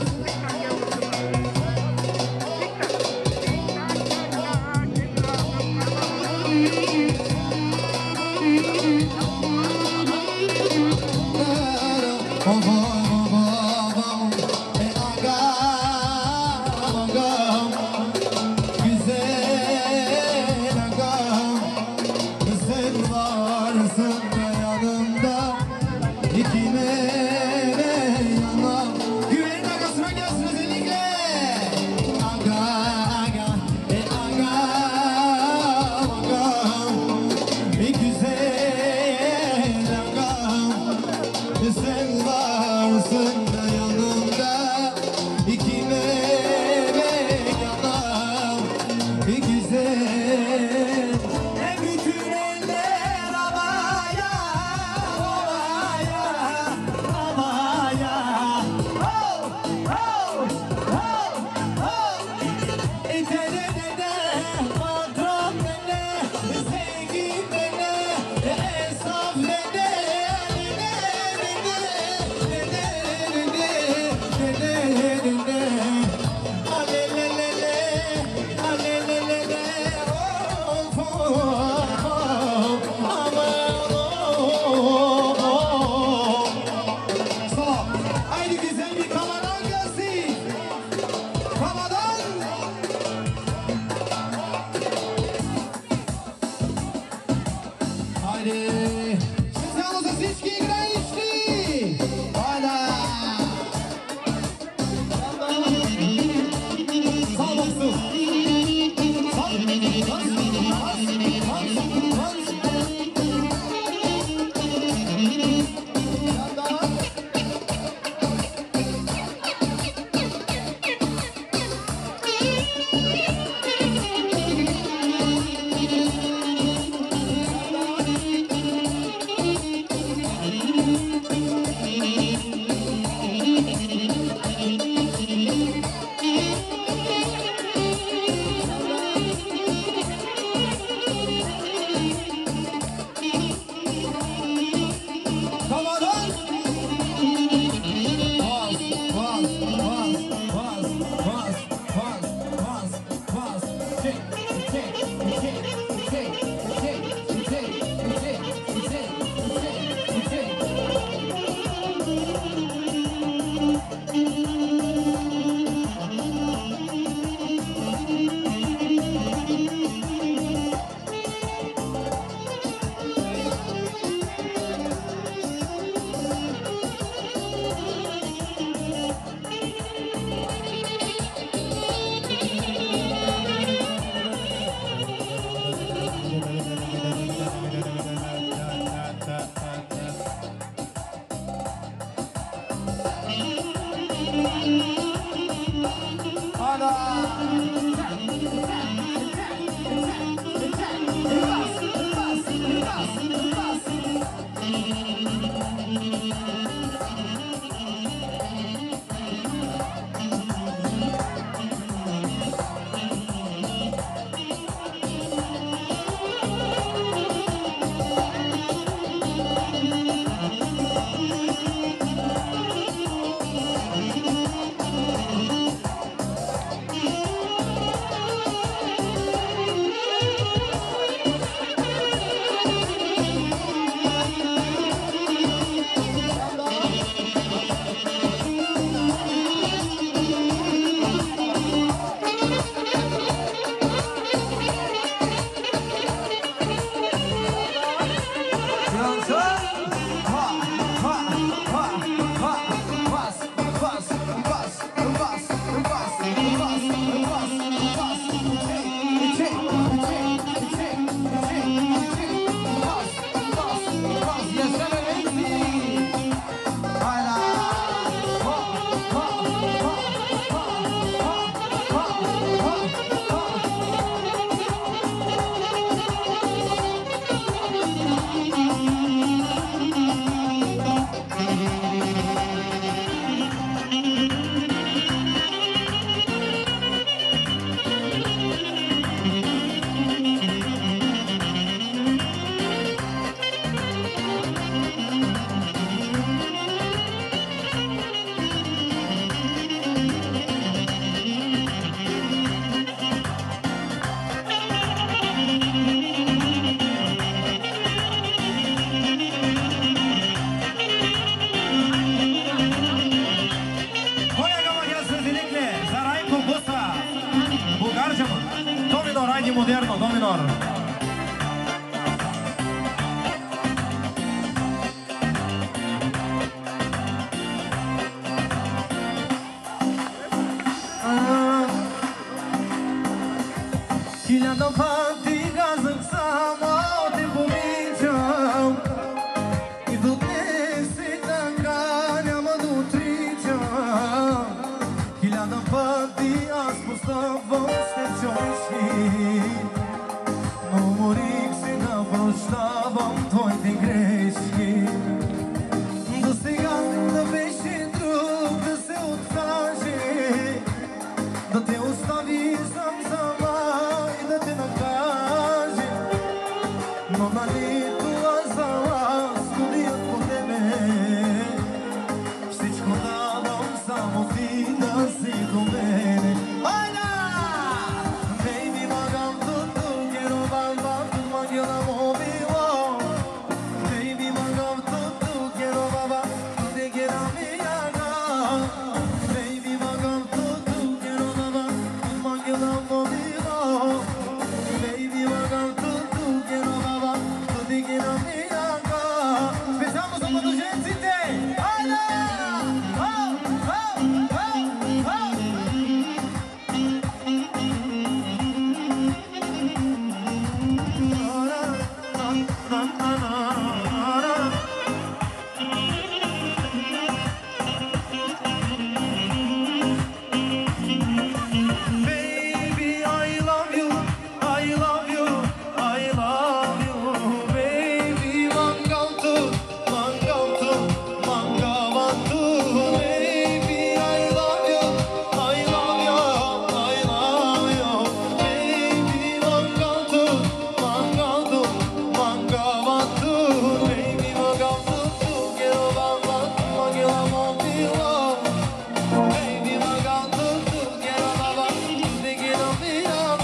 moderno, domnilor. Chilea da fatiga zăxama de pomiceam I dutese tangania mă nutriceam Chilea da fatiga spustava stecioiski No morik se da prostavam tvojte greški Da se ganda veši drug da se odkaže Da te ostavi sam sama da te nakaže No na litu azala studiat po tebe Всичко давам само ти да си до мене Ajda! Baby magam tutto quiero bamba tu magela mobilo Baby magam tutto quiero bamba tu te quiero mi aga Baby magam tutto quiero bamba tu magela mobilo Baby, magam tudo, quero baba, tudo que não me aga. Fechamos uma do gente, tem. Olha! Oh, oh, oh, oh. Baby, I love you. I love you, I love you, baby. Mangautu, mangautu, mangavantu, baby. I love you, I love you, I love you, baby. Mangautu, mangautu, mangavantu, baby. Mangautu, quiero bamba, magela mobilo, baby. Mangautu, quiero bamba, te quiero mirar.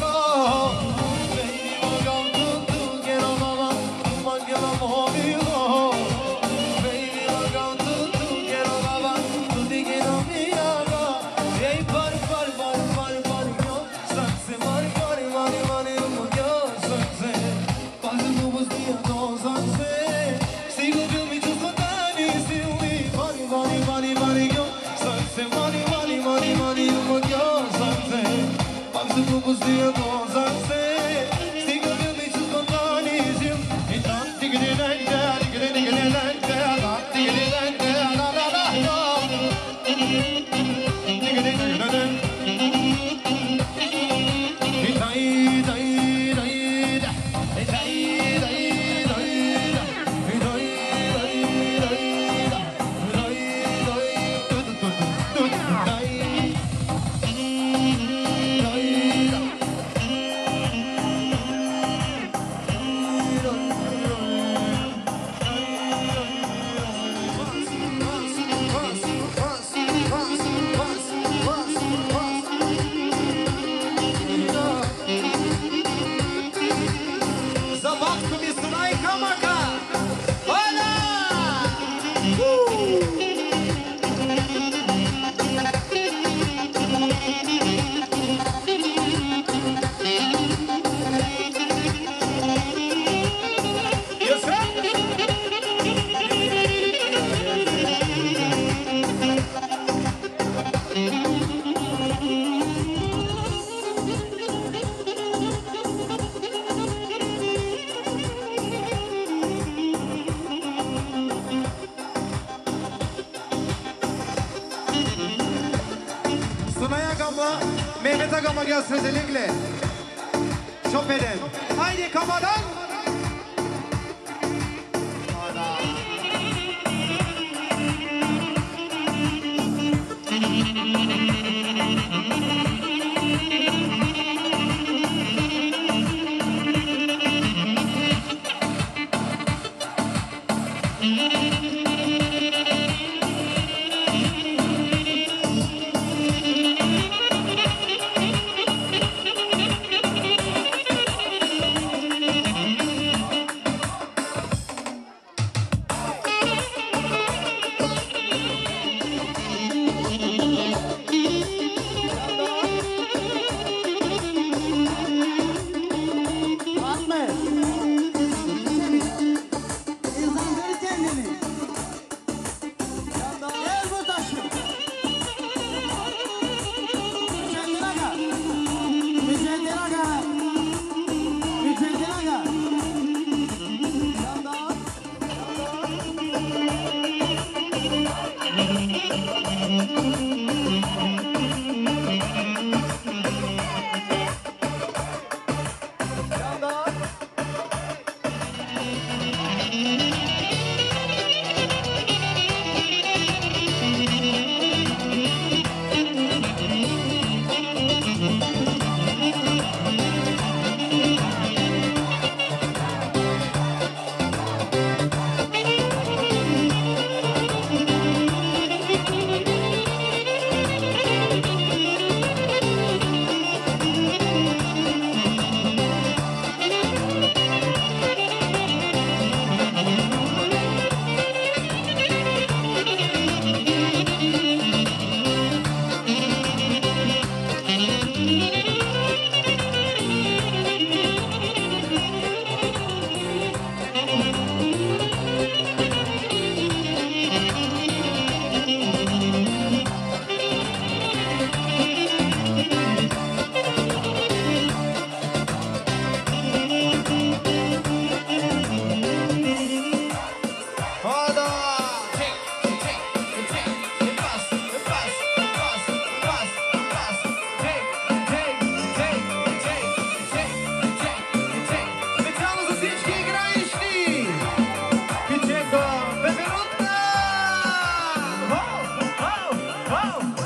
Mehmet Agama gelsin özellikle. Şoförden. Haydi kafadan.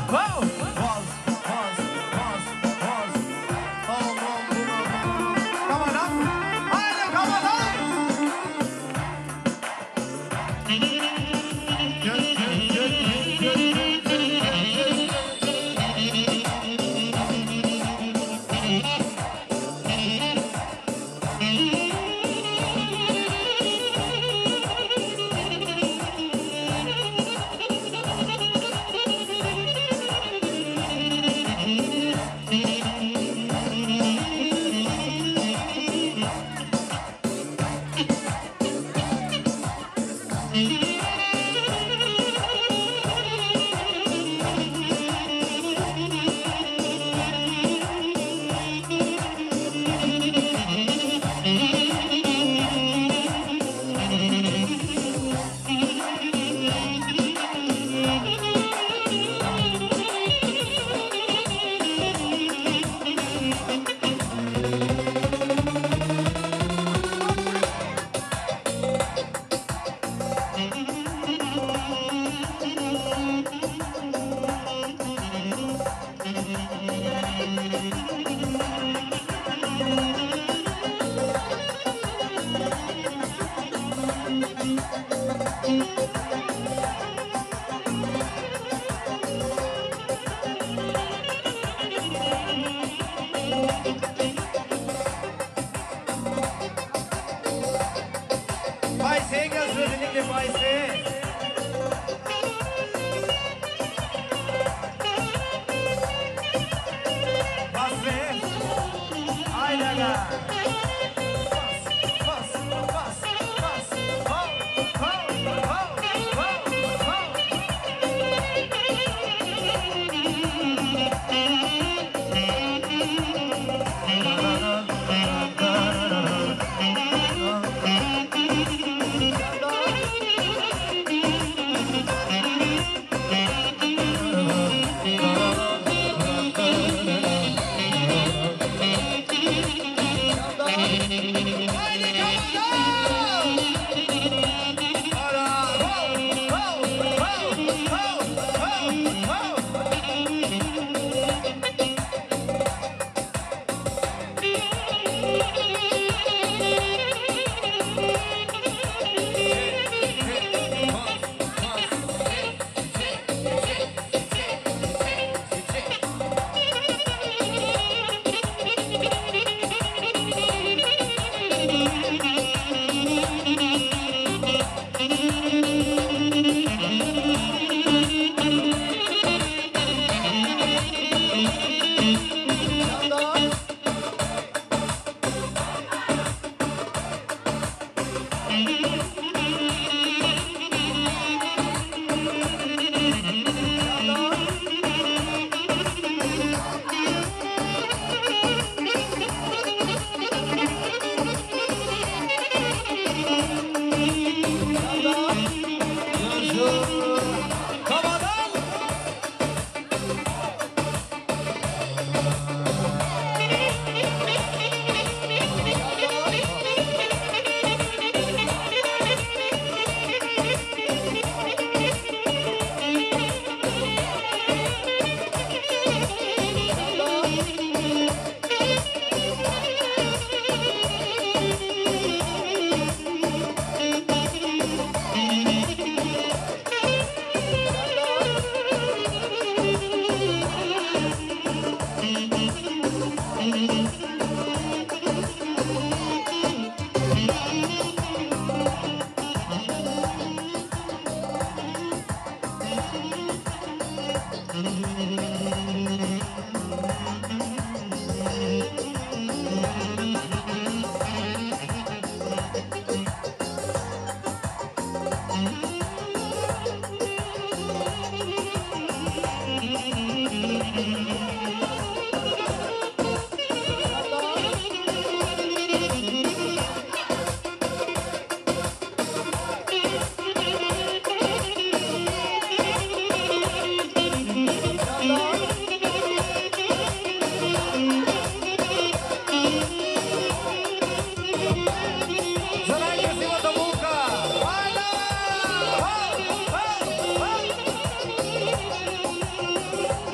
Ho,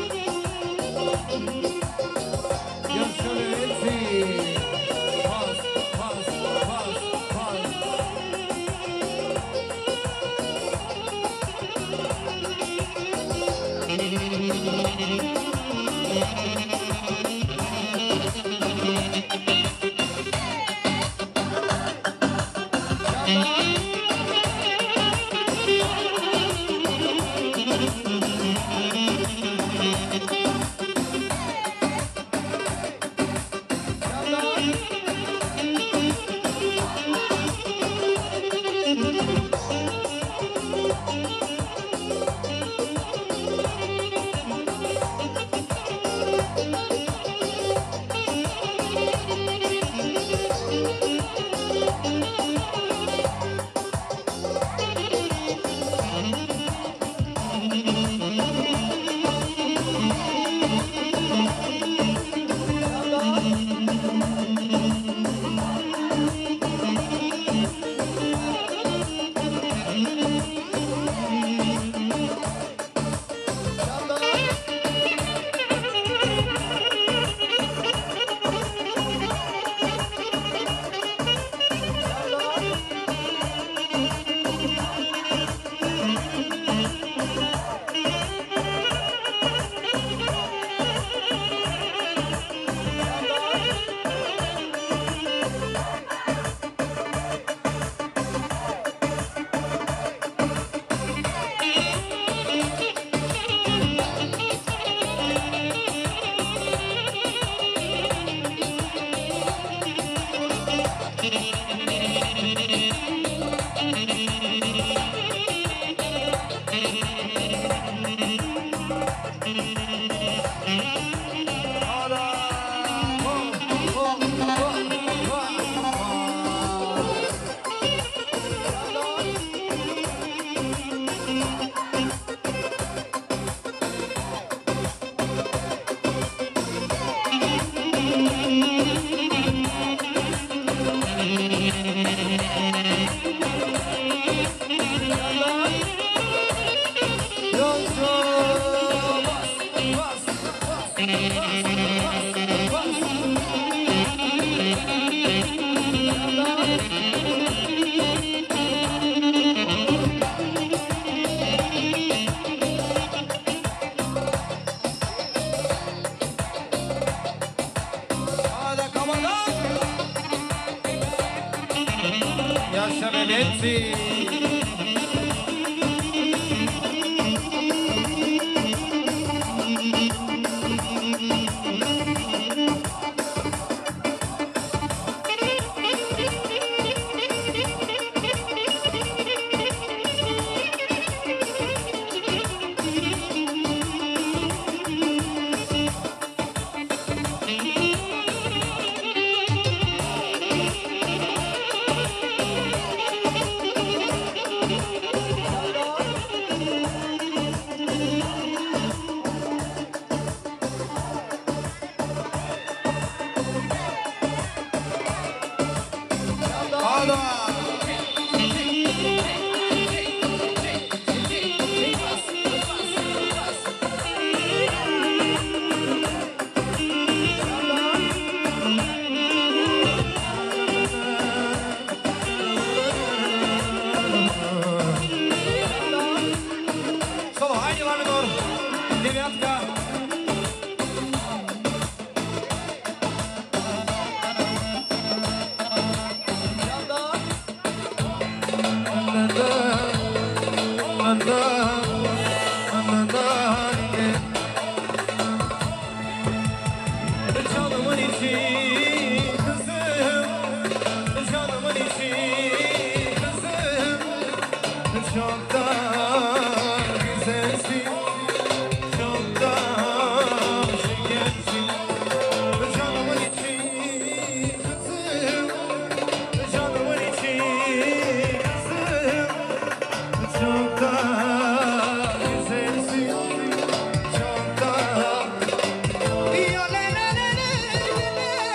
Io le le le le le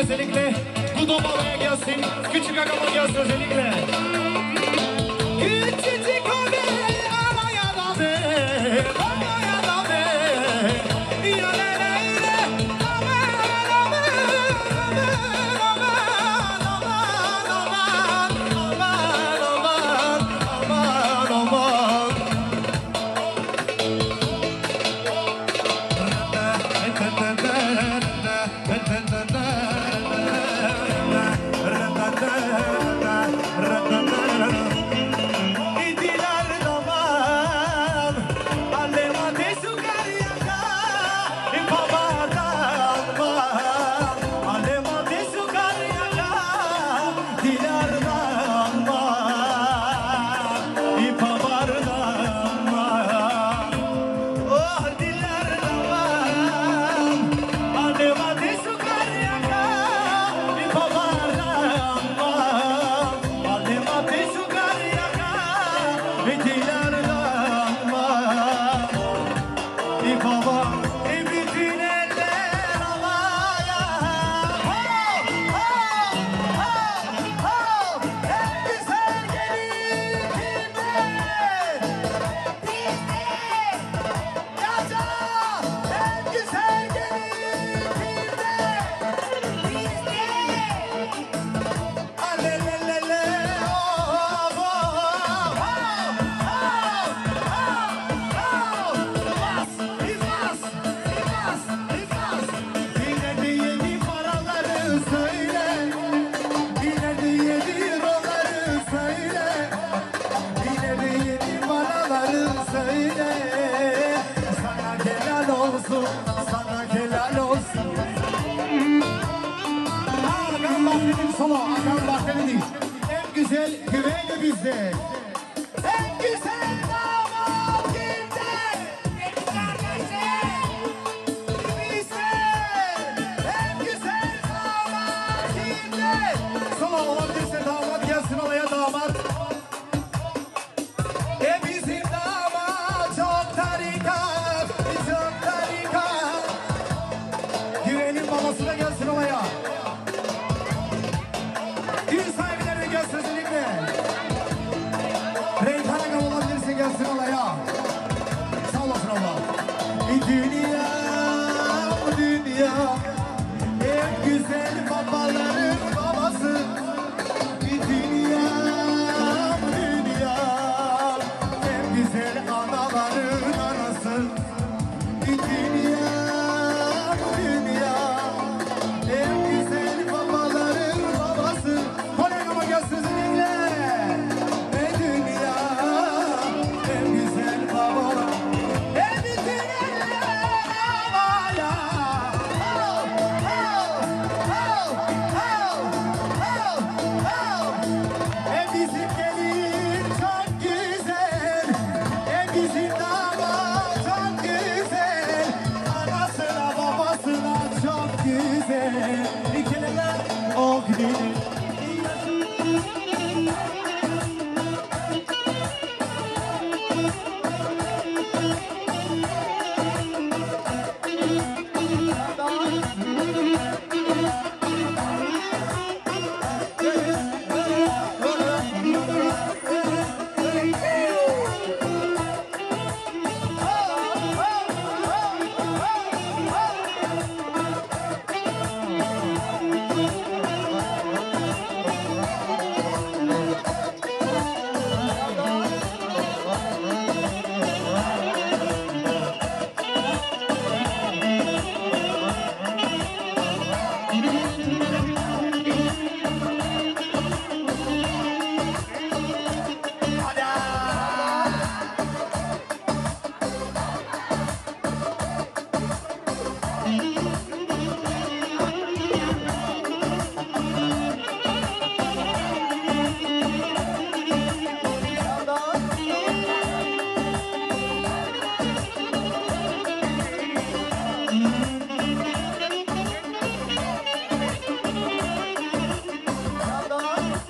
özellikle bu domalaya gelsin. Küçük agama gelsin özellikle. Küçücük abi araya da be, araya da be. Ya le le le, aman aman aman aman aman aman aman aman. En güzel güvey bizde. En güzel damat kimde?
Benim kardeşim.
Bizde. En güzel damat kimde? Sola olabilirse damat gelsin olaya damat. E bizim damat çok tarikat, çok tarikat. Güvenin babası da gelsin olaya. Düğün sahipleri de gelsin özellikle. Reyhan Agam olabilirse gelsin olaya. Sağ olasın Allah. Bir dünya, bu dünya. En güzel babaların babası. Bir dünya, bu dünya. En güzel anaların anası. Bir dünya, bu dünya. En güzel babaların babası. Kolegama gelsin özellikle. En dünya, en güzel babalar. En güzel babaya. Oh, oh, oh, oh, oh, oh. En bizim gelin çok güzel. En bizim damat çok güzel. Anasına babasına çok güzel. İkiler o gidiyor.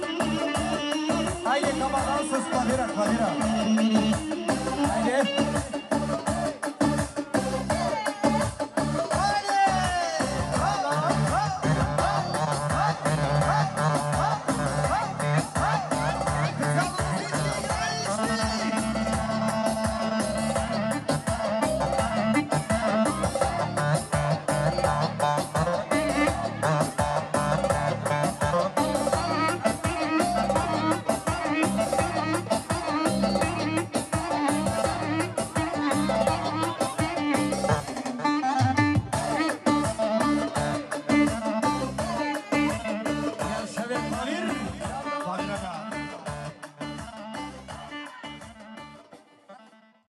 Haydi kafadan sus Kadir'a Kadir'a. Haydi.